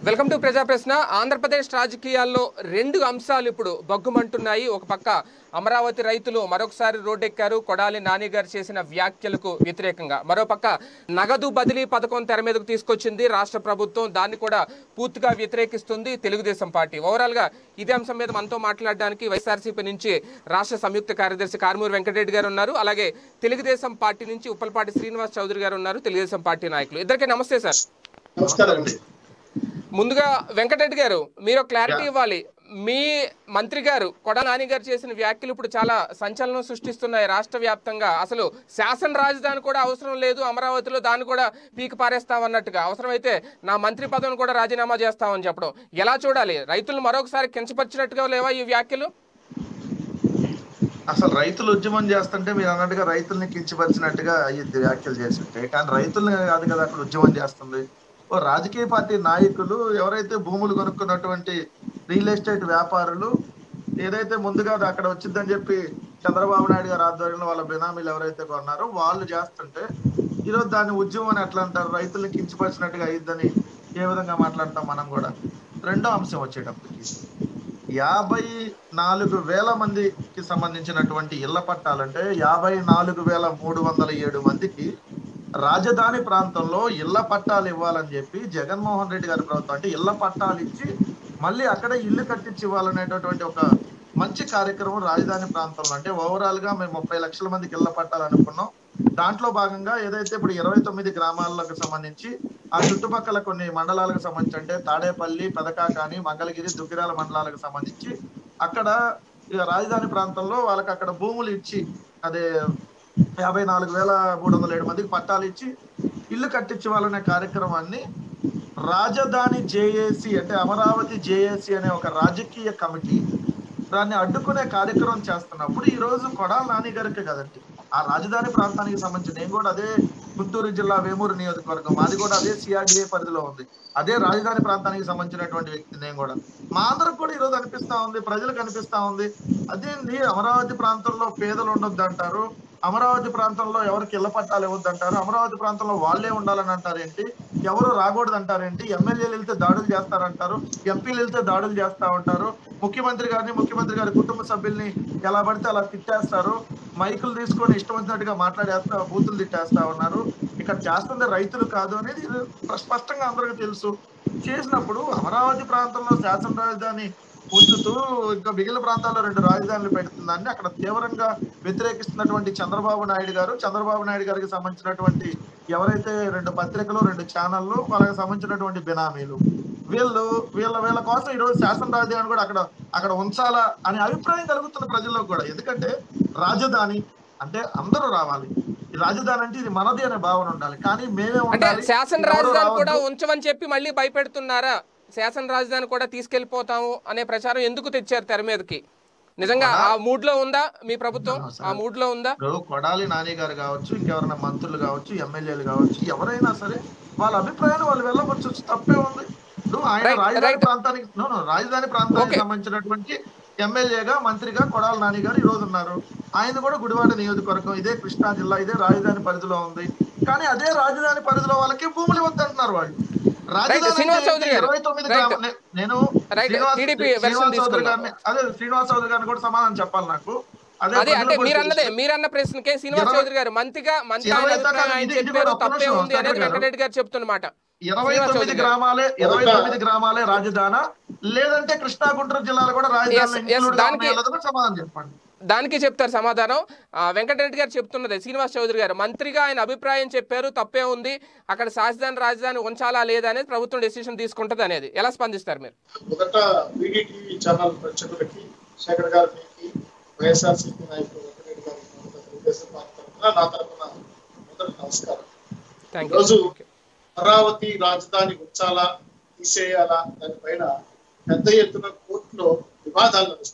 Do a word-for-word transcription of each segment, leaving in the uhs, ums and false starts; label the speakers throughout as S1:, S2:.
S1: Welcome to ప్రజా ప్రశ్న. ఆంధ్రప్రదేశ్ రాజకీయాల్లో రెండు అంశాలు ఇప్పుడు బగ్గుమంటున్నాయి. ఒక పక్క అమరావతి రైతులు మరొకసారి రోడ్డెక్కారు కొడాలి నాని గారు చేసిన వ్యాఖ్యలకు వ్యతిరేకంగా. మరోపక్క నగదు బదిలీ పథకం తెర మీదకు తీసుకొచ్చింది రాష్ట్ర ప్రభుత్వం, దాన్ని కూడా పూర్తిగా వ్యతిరేకిస్తుంది తెలుగుదేశం పార్టీ. ఓవరాల్ గా ఇదే అంశం మీద మనతో మాట్లాడడానికి వైఎస్ఆర్సీపీ నుంచి రాష్ట్ర సంయుక్త కార్యదర్శి కారుమూరి వెంకటరెడ్డి గారు ఉన్నారు. అలాగే తెలుగుదేశం పార్టీ నుంచి ఉప్పలపాటి శ్రీనివాస్ చౌదరి గారు ఉన్నారు, తెలుగుదేశం పార్టీ నాయకులు. ఇద్దరికీ నమస్తే సార్.
S2: నమస్కారం అండి.
S1: ముందుగా వెంకటరెడ్డి గారు, మీరు క్లారిటీ ఇవ్వాలి. మీ మంత్రి గారు కొడాలి నాని గారు చేసిన వ్యాఖ్యలు ఇప్పుడు చాలా సంచలనం సృష్టిస్తున్నాయి రాష్ట్ర వ్యాప్తంగా. అసలు శాసన రాజధాని కూడా అవసరం లేదు అమరావతిలో, దాన్ని కూడా పీకి పారేస్తామన్నట్టుగా, అవసరమైతే నా మంత్రి పదవిని కూడా రాజీనామా చేస్తామని చెప్పడం ఎలా చూడాలి? రైతులను మరొకసారి కించపరిచినట్టుగా లేవా ఈ వ్యాఖ్యలు?
S2: అసలు రైతులు ఉద్యమం చేస్తుంటే మీరు అన్నట్టుగా రైతుల్ని కించపరిచినట్టుగా అయ్యింది వ్యాఖ్యలు చేస్తుంటే, కానీ రైతుల్ని కాదు కదా అక్కడ ఉద్యమం చేస్తుంది. ఓ రాజకీయ పార్టీ నాయకులు ఎవరైతే భూములు కొనుక్కున్నటువంటి రియల్ ఎస్టేట్ వ్యాపారులు ఏదైతే ముందుగా అక్కడ వచ్చిందని చెప్పి చంద్రబాబు నాయుడు గారు ఆధ్వర్యంలో వాళ్ళ బినామీలు ఎవరైతే కొన్నారో వాళ్ళు చేస్తుంటే ఈరోజు దాన్ని ఉద్యమం అని ఎట్లా అంటారు? రైతుల్ని కించపరిచినట్టుగా అయ్యిద్దని ఏ విధంగా మాట్లాడతాం మనం కూడా. రెండో అంశం వచ్చేటప్పటికి యాభై నాలుగు వేల మందికి సంబంధించినటువంటి ఇళ్ల పట్టాలంటే యాభై నాలుగు వేల మూడు వందల ఏడు మందికి రాజధాని ప్రాంతంలో ఇళ్ల పట్టాలు ఇవ్వాలని చెప్పి జగన్మోహన్ రెడ్డి గారి ప్రభుత్వం అంటే ఇళ్ల పట్టాలు ఇచ్చి మళ్ళీ అక్కడ ఇల్లు కట్టించి ఇవ్వాలనేటటువంటి ఒక మంచి కార్యక్రమం రాజధాని ప్రాంతంలో. అంటే ఓవరాల్ గా మేము ముప్పై లక్షల మందికి ఇళ్ల పట్టాలు అనుకున్నాం. దాంట్లో భాగంగా ఏదైతే ఇప్పుడు ఇరవై తొమ్మిది గ్రామాలకు సంబంధించి ఆ చుట్టుపక్కల కొన్ని మండలాలకు సంబంధించి అంటే తాడేపల్లి, పెదకాకాని, మంగళగిరి, దుగ్గిరాల మండలాలకు సంబంధించి అక్కడ రాజధాని ప్రాంతంలో వాళ్ళకి అక్కడ భూములు ఇచ్చి అదే యాభై నాలుగు వేల మూడు వందల ఏడు మందికి పట్టాలు ఇచ్చి ఇల్లు కట్టించాలనే కార్యక్రమాన్ని రాజధాని జేఏసీ అంటే అమరావతి జేఏసీ అనే ఒక రాజకీయ కమిటీ దాన్ని అడ్డుకునే కార్యక్రమం చేస్తున్నప్పుడు ఈ రోజు కొడాలి నాని గారికి కదండి ఆ రాజధాని ప్రాంతానికి సంబంధించి, నేను కూడా అదే గుంటూరు జిల్లా వేమూరు నియోజకవర్గం, మాది కూడా అదే సిఆర్డిఏ పరిధిలో ఉంది, అదే రాజధాని ప్రాంతానికి సంబంధించినటువంటి వ్యక్తి నేను కూడా. మా అందరికి కూడా ఈరోజు అనిపిస్తా ఉంది, ప్రజలకు అనిపిస్తా ఉంది, అదేంది అమరావతి ప్రాంతంలో పేదలు ఉండొద్దు అంటారు, అమరావతి ప్రాంతంలో ఎవరికి ఇళ్ల పట్టాలు ఇవ్వద్దు అంటారు, అమరావతి ప్రాంతంలో వాళ్ళే ఉండాలని అంటారేంటి, ఎవరు రాకూడదు అంటారేంటి, ఎమ్మెల్యేలు వెళ్తే దాడులు చేస్తారంటారు, ఎంపీలు వెళ్తే దాడులు చేస్తా ఉంటారు, ముఖ్యమంత్రి గారిని ముఖ్యమంత్రి గారి కుటుంబ సభ్యుల్ని ఎలా పడితే అలా తిట్టేస్తారు, మైకులు తీసుకొని ఇష్టం వచ్చినట్టుగా మాట్లాడేస్తా బూతులు తిట్టేస్తా ఉన్నారు. ఇక్కడ చేస్తుంది రైతులు కాదు అనేది స్పష్టంగా అందరికీ తెలుసు. చేసినప్పుడు అమరావతి ప్రాంతంలో శాసన రాజధాని ఉంచుతూ ఇంకా మిగిలిన ప్రాంతాల్లో రెండు రాజధానులు పెడుతుందాన్ని అక్కడ తీవ్రంగా వ్యతిరేకిస్తున్నటువంటి చంద్రబాబు నాయుడు గారు, చంద్రబాబు నాయుడు గారికి సంబంధించినటువంటి ఎవరైతే రెండు పత్రికలు, రెండు ఛానళ్ళు, వాళ్ళకి సంబంధించినటువంటి బినామీలు, వీళ్ళు వీళ్ళ వీళ్ళ కోసం ఈరోజు శాసన రాజధాని కూడా అక్కడ అక్కడ ఉంచాలా అనే అభిప్రాయం కలుగుతున్న ప్రజల్లో కూడా. ఎందుకంటే రాజధాని అంటే అందరూ రావాలి, ఈ రాజధాని అంటే ఇది మనది అనే భావన ఉండాలి, కానీ మేమే ఉండాలి.
S1: శాసన రాజధాని కూడా ఉంచమని చెప్పి మళ్ళీ భయపెడుతున్నారా? శాసన రాజధాని కూడా తీసుకెళ్లిపోతాము అనే ప్రచారం ఎందుకు తెచ్చారు తెర మీదకి? నిజంగా ఆ మూడ్ లో ఉందా మీ ప్రభుత్వం? ఆ మూడ్ లో ఉందా?
S2: కొడాలి నాని గారు కావచ్చు, ఇంకెవరైనా మంత్రులు కావచ్చు, ఎమ్మెల్యేలు కావచ్చు, ఎవరైనా సరే వాళ్ళ అభిప్రాయాలు వాళ్ళు వెళ్ళవచ్చు, తప్పే ఉంది. ఆయన రాజధాని ప్రాంతానికి రాజధాని ప్రాంతానికి సంబంధించినటువంటి ఎమ్మెల్యేగా మంత్రిగా కొడాలి నాని గారు ఈ రోజు ఉన్నారు. ఆయన కూడా గుడివాడ నియోజకవర్గం, ఇదే కృష్ణా జిల్లా, ఇదే రాజధాని పరిధిలో ఉంది. కానీ అదే రాజధాని పరిధిలో వాళ్ళకి భూములు ఇవ్వద్దంటున్నారు వాళ్ళు.
S1: శ్రీనివాస్ చౌదరి
S2: ఇరవై తొమ్మిది నేను శ్రీనివాస్ చౌదరి గారిని అదే శ్రీనివాస్ చౌదరి గారిని కూడా సమాధానం చెప్పాలి నాకు.
S1: అదే అంటే మీరన్నదే మీరన్న ప్రశ్నకే శ్రీనివాస్ చౌదరి గారు మంత్రిగా మంత్రి చెప్పారు తప్పే ఉంది అనేది వెంకటరెడ్డి గారు చెప్తున్నమాట.
S2: ఇరవై తొమ్మిది గ్రామాలే ఇరవై తొమ్మిది గ్రామాలే రాజధానా, లేదంటే కృష్ణా గుంటూరు జిల్లాలో కూడా రాజధాని సమాధానం చెప్పండి.
S1: దానికి చెప్తారు సమాధానం. వెంకటరెడ్డి గారు చెప్తున్నది శ్రీనివాస్ చౌదరి గారు మంత్రిగా ఆయన అభిప్రాయం చెప్పారు, తప్పే ఉంది, అక్కడ శాసన రాజధాని ఉంచాలా లేదా అనేది ప్రభుత్వం డెసిషన్ తీసుకుంటది అనేది ఎలా స్పందిస్తారు మీరు?
S3: మొదట వీడికి ఛానల్ ప్రేక్షకులకి, శేఖర్ గారికి, వైఎస్ఆర్సీపీ నాయకులు వెంకటరెడ్డి గారికి, తెలుగుదేశం పార్టీ తరఫున నా తరఫున మొదటి నమస్కారం. ఈరోజు అమరావతి రాజధాని ఉంచాలా తీసేయాలా దానిపైన పెద్ద ఎత్తున కోర్టులో వివాదాలు నడుస్తున్నాయి.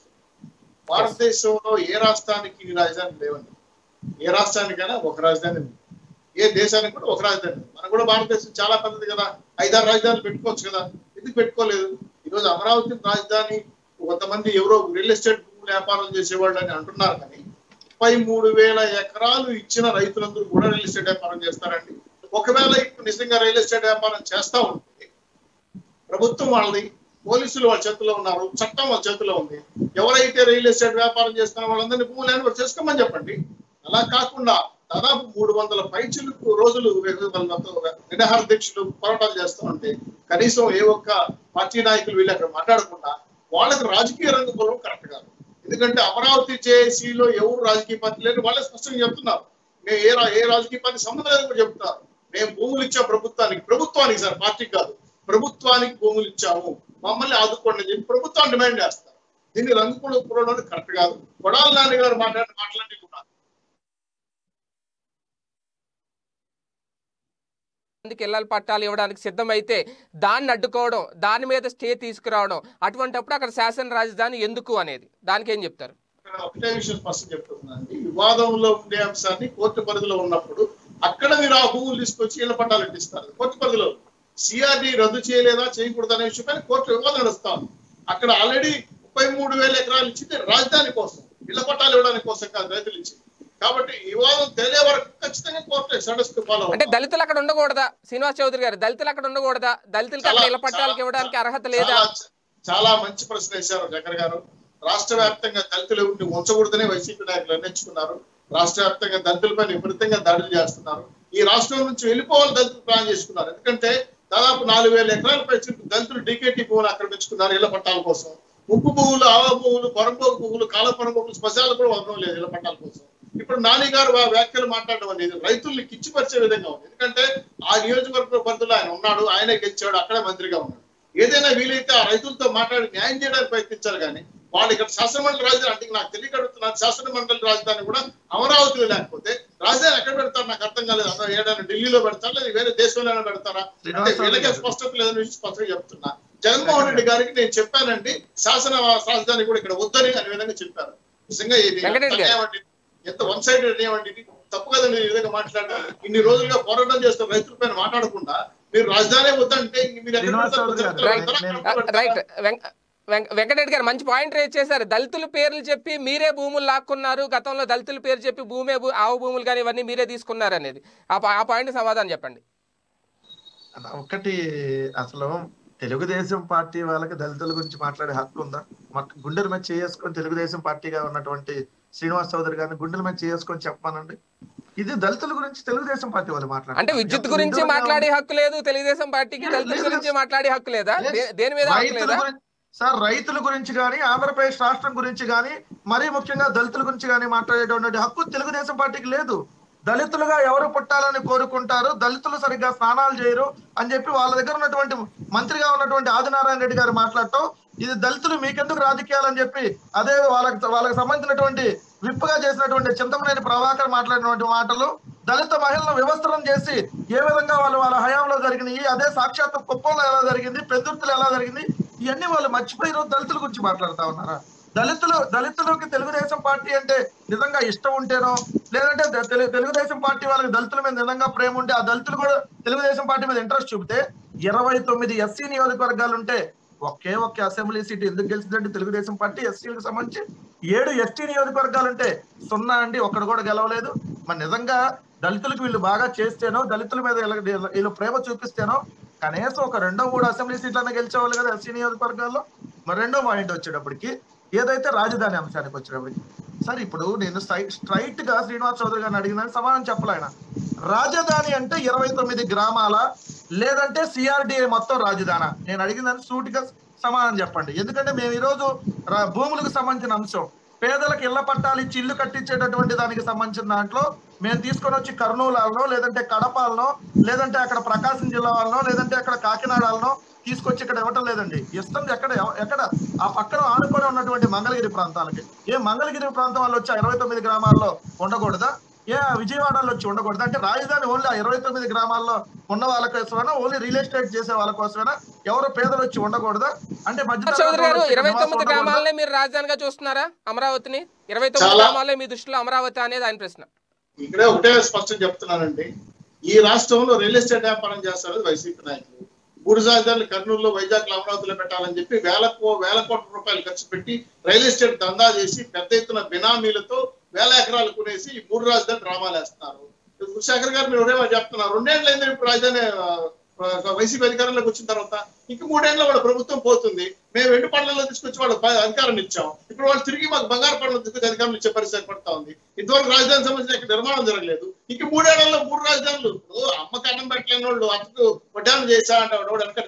S3: భారతదేశంలో ఏ రాష్ట్రానికి రాజధాని లేవండి, ఏ రాష్ట్రానికైనా ఒక రాజధాని ఉంది, ఏ దేశానికి కూడా ఒక రాజధాని ఉంది. మనం కూడా భారతదేశం చాలా పెద్దది కదా, ఐదారు రాజధానులు పెట్టుకోవచ్చు కదా, ఎందుకు పెట్టుకోలేదు? ఈరోజు అమరావతి రాజధాని కొంతమంది ఎవరో రియల్ ఎస్టేట్ భూములు వ్యాపారం చేసేవాళ్ళు అని అంటున్నారు, కానీ ముప్పై మూడు వేల ఎకరాలు ఇచ్చిన రైతులందరూ కూడా రియల్ ఎస్టేట్ వ్యాపారం చేస్తారండి. ఒకవేళ ఇప్పుడు నిజంగా రియల్ ఎస్టేట్ వ్యాపారం చేస్తా ఉంటే ప్రభుత్వం వాళ్ళది, పోలీసులు వాళ్ళ చేతిలో ఉన్నారు, చట్టం వాళ్ళ చేతిలో ఉంది. ఎవరైతే రియల్ ఎస్టేట్ వ్యాపారం చేస్తున్నారో వాళ్ళందరినీ భూములు హ్యాండ్ ఓవర్ చేసుకోమని చెప్పండి. అలా కాకుండా దాదాపు మూడు వందల పైచిలకు రోజులు నిరాహార దీక్షలు పోరాటాలు చేస్తూ ఉంటే కనీసం ఏ ఒక్క పార్టీ నాయకులు వీళ్ళు అక్కడ మాట్లాడకుండా వాళ్ళకి రాజకీయ రంగు పొలం కరెక్ట్ కాదు. ఎందుకంటే అమరావతి జేఏసీలో ఎవరు రాజకీయ పార్టీ లేని వాళ్ళే స్పష్టంగా చెప్తున్నారు. మేము ఏ ఏ రాజకీయ పార్టీ సంబంధం లేదని కూడా చెప్తున్నారు. మేము భూములు ఇచ్చాం ప్రభుత్వానికి, ప్రభుత్వానికి సార్ పార్టీకి కాదు, ప్రభుత్వానికి భూములు ఇచ్చాము, మమ్మల్ని ఆదుకోండి అని చెప్పి ప్రభుత్వాన్ని డిమాండ్ చేస్తారు. దీన్ని రంగు కూడా పురవడం కరెక్ట్ కాదు. కొడాలి నాని గారు మాట్లాడిన మాటలన్నీ కూడా
S1: ఇళ్ల పట్టాలు ఇవ్వడానికి సిద్ధమైతే దాన్ని అడ్డుకోవడం, దాని మీద స్టే తీసుకురావడం, అటువంటిప్పుడు అక్కడ శాసన రాజధాని ఎందుకు అనేది దానికి ఏం చెప్తారు?
S3: ఒకటే విషయం స్పష్టం చెప్తున్నానండి, వివాదంలో ఉండే అంశాన్ని కోర్టు పరిధిలో ఉన్నప్పుడు అక్కడ మీరు ఆ భూములు తీసుకొచ్చి ఇళ్ల పట్టాలు ఇస్తారు. కోర్టు పరిధిలో సిఆర్డి రద్దు చేయలేదా చేయకూడదు అనే విషయం కోర్టు వివాదం నడుస్తాం. అక్కడ ఆల్రెడీ ముప్పై మూడు వేల ఎకరాలు ఇచ్చింది రాజధాని కోసం, ఇళ్ల పట్టాలు ఇవ్వడానికి కోసం కాదు, రైతులు ఇచ్చింది. కాబట్టి వివాదం తెలియ వరకు ఖచ్చితంగా కోర్టు సడస్కు ఫాలో.
S1: అంటే దళితులు అక్కడ ఉండకూడదా శ్రీనివాస్ చౌదరి గారు? దళితులు అక్కడ ఉండకూడదా? దళితులకి అక్కడ ఇళ్ల పట్టాలకు ఇవ్వడానికి అర్హత లేదా?
S3: చాలా మంచి ప్రశ్న వేశారు జగన్ గారు. రాష్ట్ర వ్యాప్తంగా దళితులు ఎవరిని ఉంచకూడదనే వైసీపీ నాయకులు నిర్ణయించుకున్నారు. రాష్ట్ర వ్యాప్తంగా దళితులపై విపరీతంగా దాడులు చేస్తున్నారు. ఈ రాష్ట్రం నుంచి వెళ్ళిపోవాలి దళితులు ప్లాన్ చేసుకున్నారు. ఎందుకంటే దాదాపు నాలుగు వేల ఎకరాలపై దళితులు డీకేటీ భూములు ఆక్రమించుకున్నారు ఇళ్ల పట్టాల కోసం. ఉప్పు భూములు, ఆవ భూములు, పొరంబోగు భూములు, కాలపొరం భూములు స్పశాలు కూడా వదలం లేదు ఇళ్ల పట్టాల కోసం. ఇప్పుడు నాని గారు వ్యాఖ్యలు మాట్లాడడం అనేది రైతుల్ని కిచ్చిపరిచే విధంగా ఉంది. ఎందుకంటే ఆ నియోజకవర్గ పరిధిలో ఆయన ఉన్నాడు, ఆయనే గెలిచాడు, అక్కడే మంత్రిగా ఉన్నాడు. ఏదైనా వీలైతే ఆ రైతులతో మాట్లాడి న్యాయం చేయడానికి ప్రయత్నించాలి. కానీ వాళ్ళు ఇక్కడ శాసనమండలి రాజధాని అంటే నాకు తెలియక అడుగుతున్నాను, శాసనమండలి రాజధాని కూడా అమరావతిలో లేకపోతే రాజధాని ఎక్కడ పెడతారు నాకు అర్థం కాలేదు. అసలు ఏదైనా ఢిల్లీలో పెడతారా లేదా వేరే దేశంలోనే పెడతారా అంటే వీళ్ళకే స్పష్టత లేదని స్పష్టంగా చెప్తున్నా. జగన్మోహన్ రెడ్డి గారికి నేను చెప్పానండి శాసన రాజధాని కూడా ఇక్కడ వద్దని అనే విధంగా చెప్పాను. నిజంగా ఇది ఎంత వన్ సైడెడ్ ఏమండి, ఇది తప్పు కదండి. ఈ విధంగా మాట్లాడారు. ఇన్ని రోజులుగా పోరాటం చేస్తున్న రైతుల పైన మాట్లాడకుండా మీరు రాజధాని వద్దంటే
S1: వెంకటరెడ్డి గారు మంచి పాయింట్ రేజ్ చేశారు. దళితుల పేర్లు చెప్పి మీరే భూములు లాక్కున్నారు, గతంలో దళితుల పేరు చెప్పి భూమే ఆవు భూములు కానీ ఇవన్నీ మీరే తీసుకున్నారు అనేది ఆ పాయింట్ సమాధానం చెప్పండి.
S2: ఒకటి, అసలు తెలుగుదేశం పార్టీ వాళ్ళకి దళితుల గురించి మాట్లాడే హక్కు ఉందా? గుండెల మీద చేసుకొని తెలుగుదేశం పార్టీగా ఉన్నటువంటి శ్రీనివాస్ చౌదరి గారిని గుండెల మీద చేసుకొని చెప్పానండి. ఇది దళితుల గురించి తెలుగుదేశం పార్టీ వాళ్ళు మాట్లాడారు.
S1: అంటే విద్యుత్ గురించి మాట్లాడే హక్కు లేదు తెలుగుదేశం పార్టీకి, దళితుల గురించి మాట్లాడే హక్కు లేదా? దేని మీద హక్కు లేదా
S2: సార్? రైతుల గురించి కానీ, ఆంధ్రప్రదేశ్ రాష్ట్రం గురించి కానీ, మరీ ముఖ్యంగా దళితుల గురించి కానీ మాట్లాడేటువంటి హక్కు తెలుగుదేశం పార్టీకి లేదు. దళితులుగా ఎవరు పుట్టాలని కోరుకుంటారు, దళితులు సరిగ్గా స్నానాలు చేయరు అని చెప్పి వాళ్ళ దగ్గర ఉన్నటువంటి మంత్రిగా ఉన్నటువంటి ఆదినారాయణ రెడ్డి గారు మాట్లాడటం, ఇది దళితులు మీకెందుకు రాజకీయాలు అని చెప్పి అదే వాళ్ళకి వాళ్ళకి సంబంధించినటువంటి విప్పుగా చేసినటువంటి చింతమనేని ప్రభాకర్ మాట్లాడినటువంటి మాటలు, దళిత మహిళలను వ్యవస్థలను చేసి ఏ విధంగా వాళ్ళు వాళ్ళ హయాంలో జరిగినాయి, అదే సాక్షాత్ కుప్పంలో ఎలా జరిగింది, పెద్దుర్తిలో ఎలా జరిగింది, ఇవన్నీ వాళ్ళు మర్చిపోయి రోజు దళితుల గురించి మాట్లాడుతా ఉన్నారా? దళితులు దళితులకి తెలుగుదేశం పార్టీ అంటే నిజంగా ఇష్టం ఉంటేనో, లేదంటే తెలుగుదేశం పార్టీ వాళ్ళకి దళితుల మీద నిజంగా ప్రేమ ఉంటే ఆ దళితులు కూడా తెలుగుదేశం పార్టీ మీద ఇంట్రెస్ట్ చూపితే ఇరవై తొమ్మిది ఎస్సీ నియోజకవర్గాలు ఉంటే ఒకే ఒకే అసెంబ్లీ సీట్ ఎందుకు గెలిచిందంటే తెలుగుదేశం పార్టీ ఎస్సీలకు సంబంధించి ఏడు ఎస్టీ నియోజకవర్గాలు ఉంటే సున్నా అండి, ఒక్కడు కూడా గెలవలేదు. మరి నిజంగా దళితులకు వీళ్ళు బాగా చేస్తేనో, దళితుల మీద వీళ్ళు ప్రేమ చూపిస్తేనో కనీసం ఒక రెండో మూడు అసెంబ్లీ సీట్లన్నా గెలిచేవాళ్ళు కదా ఎస్సీ నియోజకవర్గాల్లో. మరి రెండో పాయింట్ వచ్చేటప్పటికి ఏదైతే రాజధాని అంశానికి వచ్చేటప్పటికి సార్, ఇప్పుడు నేను స్ట్రైట్ గా శ్రీనివాస్ చౌదరి గారిని అడిగిన సమాధానం చెప్పలే. ఆయన రాజధాని అంటే ఇరవై తొమ్మిది గ్రామాల లేదంటే సిఆర్డిఏ మొత్తం రాజధాని? నేను అడిగిందని సూటిగా సమాధానం చెప్పండి. ఎందుకంటే మేము ఈరోజు భూములకు సంబంధించిన అంశం, పేదలకు ఇళ్ల పట్టాలు ఇచ్చి ఇల్లు కట్టించేటటువంటి దానికి సంబంధించిన దాంట్లో మేము తీసుకొని వచ్చి కర్నూలులో లేదంటే కడపాలనో లేదంటే అక్కడ ప్రకాశం జిల్లా వాళ్ళనో లేదంటే అక్కడ కాకినాడలో తీసుకొచ్చి ఇక్కడ ఇవ్వటం లేదండి. ఇస్తుంది ఎక్కడ ఎక్కడ ఆ పక్కన ఆనుకొని ఉన్నటువంటి మంగళగిరి ప్రాంతాలకి. ఏ మంగళగిరి ప్రాంతం వాళ్ళు వచ్చి ఇరవై తొమ్మిది గ్రామాల్లో ఉండకూడదా? ఏ విజయవాడలో వచ్చి ఉండకూడదు? అంటే రాజధాని ఓన్లీ ఆ ఇరవై తొమ్మిది గ్రామాల్లో ఉన్న వాళ్ళ కోసమైనా, ఓన్లీ రియల్ ఎస్టేట్ చేసే వాళ్ళ కోసమైనా, ఎవరు పేదలు వచ్చి ఉండకూడదా? అంటే
S1: చౌదరి గారు ఇరవై తొమ్మిది గ్రామాలనే మీరు రాజధానిగా చూస్తున్నారా అమరావతిని? ఇరవై తొమ్మిది గ్రామాలే మీ దృష్టిలో అమరావతి అనేది ఆయన ప్రశ్న.
S3: ఇక్కడే ఒకటే స్పష్టం చెప్తున్నానండి, ఈ రాష్ట్రంలో రియల్ ఎస్టేట్ వ్యాపారం చేస్తారు వైసీపీ నాయకులు. మూడు రాజధానులు కర్నూలులో, వైజాగ్, అమరావతిలో పెట్టాలని చెప్పి వేల వేల కోట్ల రూపాయలు ఖర్చు పెట్టి రియల్ ఎస్టేట్ దందా చేసి పెద్ద ఎత్తున బినామీలతో వేల ఎకరాలు కొనేసి ఈ మూడు రాజధాని డ్రామాలు వేస్తున్నారు. శేఖర్ గారు మీరు ఒరేమో చెప్తున్నారు, రెండేళ్ళు అయింది ఇప్పుడు రాజధాని వైసీపీ అధికారంలోకి వచ్చిన తర్వాత ఇంక మూడేళ్ళలో వాళ్ళ ప్రభుత్వం పోతుంది. మేము రెండు పనులలో తీసుకొచ్చి వాళ్ళ అధికారాన్ని ఇచ్చాం. ఇప్పుడు వాళ్ళు తిరిగి మాకు బంగారు పనులు తీసుకొచ్చి అధికారం ఇచ్చే పరిస్థితి పడతా ఉంది. ఇంతవరకు రాజధాని సంబంధించిన నిర్మాణం జరగలేదు. ఇంక మూడేళ్లలో మూడు రాజధానులు. అమ్మకి అన్నం పెట్టలేని వాళ్ళు అతకు వడ్డానం చేసా అంటే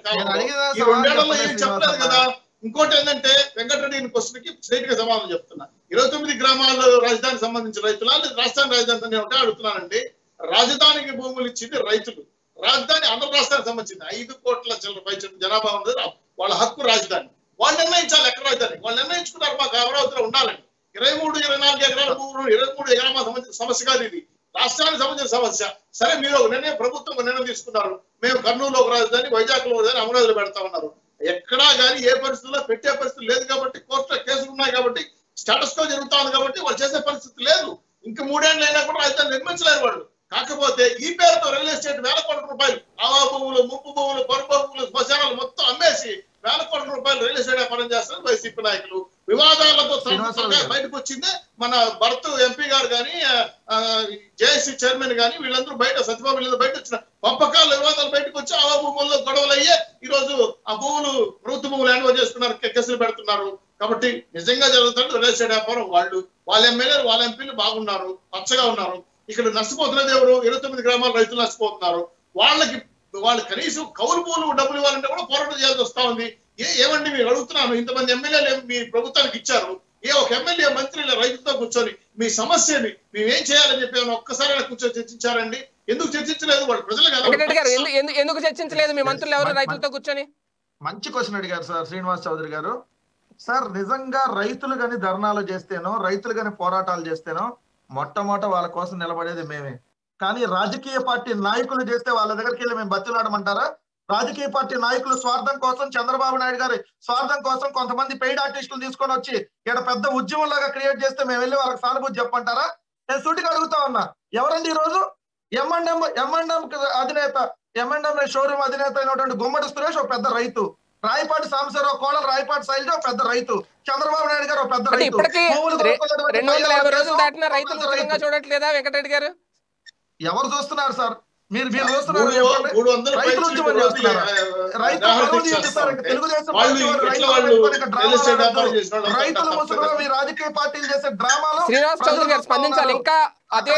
S3: ఈ రెండేళ్లలో ఏం చెప్పలేదు కదా. ఇంకోటి ఏంటంటే వెంకటరెడ్డి క్వశ్చన్ కి స్ట్రైట్ గా సమాధానం చెప్తున్నా. ఇరవై తొమ్మిది గ్రామాల్లో రాజధానికి సంబంధించిన రైతులు రాజధాని రాజధాని నేను ఒకటే అడుగుతున్నానండి. రాజధానికి భూములు ఇచ్చింది రైతులు, రాజధాని ఆంధ్ర రాష్ట్రానికి సంబంధించింది. ఐదు కోట్ల చిల్లర పై జనాభా ఉంది, వాళ్ళ హక్కు రాజధాని. వాళ్ళు నిర్ణయించాలి ఎక్కడ రాజధాని. వాళ్ళు నిర్ణయించుకున్నారు మాకు అమరావతిలో ఉండాలని. ఇరవై మూడు ఇరవై నాలుగు ఎకరాల భూములు ఇరవై మూడు ఎకరాల సంబంధించిన సమస్య కాదు ఇది, రాష్ట్రానికి సంబంధించిన సమస్య. సరే మీరు ఒక నిర్ణయం ప్రభుత్వం ఒక నిర్ణయం తీసుకున్నారు, మేము కర్నూలులో ఒక రాజధాని, వైజాగ్ లో రాజధాని, అమరావతిలో పెడతా ఉన్నారు. ఎక్కడా కానీ ఏ పరిస్థితుల్లో పెట్టే పరిస్థితి లేదు కాబట్టి, కోర్టులో కేసులు ఉన్నాయి కాబట్టి, స్టేటస్ కో జరుగుతా ఉంది కాబట్టి వాళ్ళు చేసే పరిస్థితి లేదు. ఇంకా మూడేళ్ళు అయినా కూడా రాజధాని నిర్మించలేరు వాళ్ళు. కాకపోతే ఈ పేరుతో రియల్ ఎస్టేట్ వేల కోట్ల రూపాయలు ఆవా భూములు, ముప్పు భూములు, పొరుపు భూములు, శ్మశానాలు మొత్తం అమ్మేసి వేల కోట్ల రూపాయలు రియల్ ఎస్టేట్ వ్యాపారం చేస్తారు వైసీపీ నాయకులు. వివాదాలతో బయటకు వచ్చిందే మన భరత్ ఎంపీ గారు కానీ, జేఏసీ చైర్మన్ కానీ వీళ్ళందరూ బయట సత్యబాబు వీళ్ళందరూ బయట వచ్చిన పంపకాలు వివాదాలు బయటకు వచ్చి ఆవా భూముల్లో గొడవలు అయ్యే ఈ రోజు ఆ భూములు ప్రభుత్వ భూములు హ్యాండ్ ఓవర్ చేసుకున్నారు, కేసులు పెడుతున్నారు. కాబట్టి నిజంగా జరుగుతుంది రియల్ ఎస్టేట్ వ్యాపారం. వాళ్ళు వాళ్ళ ఎమ్మెల్యేలు వాళ్ళ ఎంపీలు బాగున్నారు, పచ్చగా ఉన్నారు. ఇక్కడ నష్టపోతున్నది ఎవరు? ఇరవై తొమ్మిది గ్రామాల రైతులు నష్టపోతున్నారు. వాళ్ళకి వాళ్ళు కనీసం కౌలు భూములు డబ్బులు ఇవ్వాలంటే కూడా పోరాటం చేయాల్సి వస్తా ఉంది. ఏ ఏమండి మీరు అడుగుతున్నాను, ఇంతమంది ఎమ్మెల్యేలు మీ ప్రభుత్వానికి ఇచ్చారు, ఏ ఒక ఎమ్మెల్యే మంత్రి రైతులతో కూర్చొని మీ సమస్యని మేమేం చేయాలని చెప్పి ఒక్కసారి కూర్చొని చర్చించారండి? ఎందుకు చర్చించలేదు? వాళ్ళు ప్రజలు
S1: ఎందుకు చర్చించలేదు మీ మంత్రులు ఎవరు రైతులతో కూర్చొని?
S2: మంచి క్వశ్చన్ అడిగారు సార్ శ్రీనివాస్ చౌదరి గారు. సార్ నిజంగా రైతులు గాని ధర్నాలు చేస్తేనో, రైతులు గాని పోరాటాలు చేస్తేనో మొట్టమొదట వాళ్ళ కోసం నిలబడేది మేమే. కానీ రాజకీయ పార్టీ నాయకులు చేస్తే వాళ్ళ దగ్గరికి వెళ్ళి మేము బతిలాడమంటారా? రాజకీయ పార్టీ నాయకులు స్వార్థం కోసం, చంద్రబాబు నాయుడు గారి స్వార్థం కోసం కొంతమంది పెయిడ్ ఆర్టిస్టులు తీసుకొని వచ్చి ఇక్కడ పెద్ద ఉద్యమం లాగా క్రియేట్ చేస్తే మేము వెళ్ళి వాళ్ళకి సానుభూతి చెప్పంటారా? నేను సూటిగా అడుగుతా ఉన్నా, ఎవరండి ఈ రోజు M and M M and M అధినేత, ఎం అండ్ ఎం షోరూమ్ అధినేత అయినటువంటి గుమ్మడి సురేష్ ఒక పెద్ద రైతు, రాయపాటి సాంబశివరావు కోడలు రాయపాటి శైలజ ఒక పెద్ద రైతు, చంద్రబాబు నాయుడు గారు ఒక పెద్ద రైతు.
S1: రెండు వందల యాభై రోజులు దాటిన రైతులు చూడట్లేదా వెంకటరెడ్డి గారు?
S2: ఎవరు చూస్తున్నారు సార్? మీరు మీరు చూస్తున్నారు రైతులు ఉద్యమం చేస్తున్నారు. తెలుగుదేశం రైతుల ముసుగులో మీ రాజకీయ పార్టీలు చేసే డ్రామాలు
S1: శ్రీనివాస్ చౌదరి గారు స్పందించాలి. ఇంకా అదే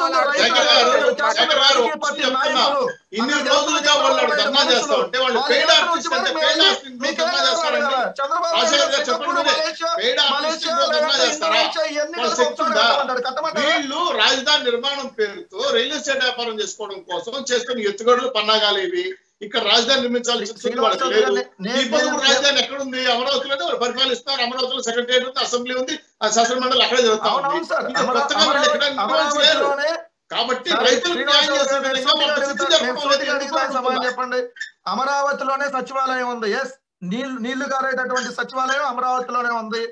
S2: రాజకీయ పార్టీ నాయకులు
S3: ఇన్ని రోజులుగా వాళ్ళు ధర్నా చేస్తా ఉంటే వాళ్ళు వీళ్ళు రాజధాని నిర్మాణం పేరుతో రియల్ ఎస్టేట్ వ్యాపారం చేసుకోవడం కోసం చేస్తున్న ఎత్తుగడలు పన్నాగాలు ఇవి. ఇక్కడ రాజధాని నిర్మించాల్సిన వాళ్ళకి లేదు. ఈ పొదుపు రాజధాని ఎక్కడుంది? అమరావతిలోనే వాళ్ళు పరిపాలిస్తారు. అమరావతిలో సెక్రటరియట్ ఉంది, అసెంబ్లీ ఉంది, ఆ శాసన మండలి అక్కడే జరుగుతా ఉంది. కొత్తగా వాళ్ళు ఎక్కడ నిర్మించలేరు. కాబట్టి రైతులకు న్యాయం చేసే విధంగా
S2: చెప్పండి. అమరావతిలోనే సచివాలయం ఉంది. ఎస్, నీళ్లు నీళ్లు గారేటటువంటి సచివాలయం అమరావతిలోనే ఉంది.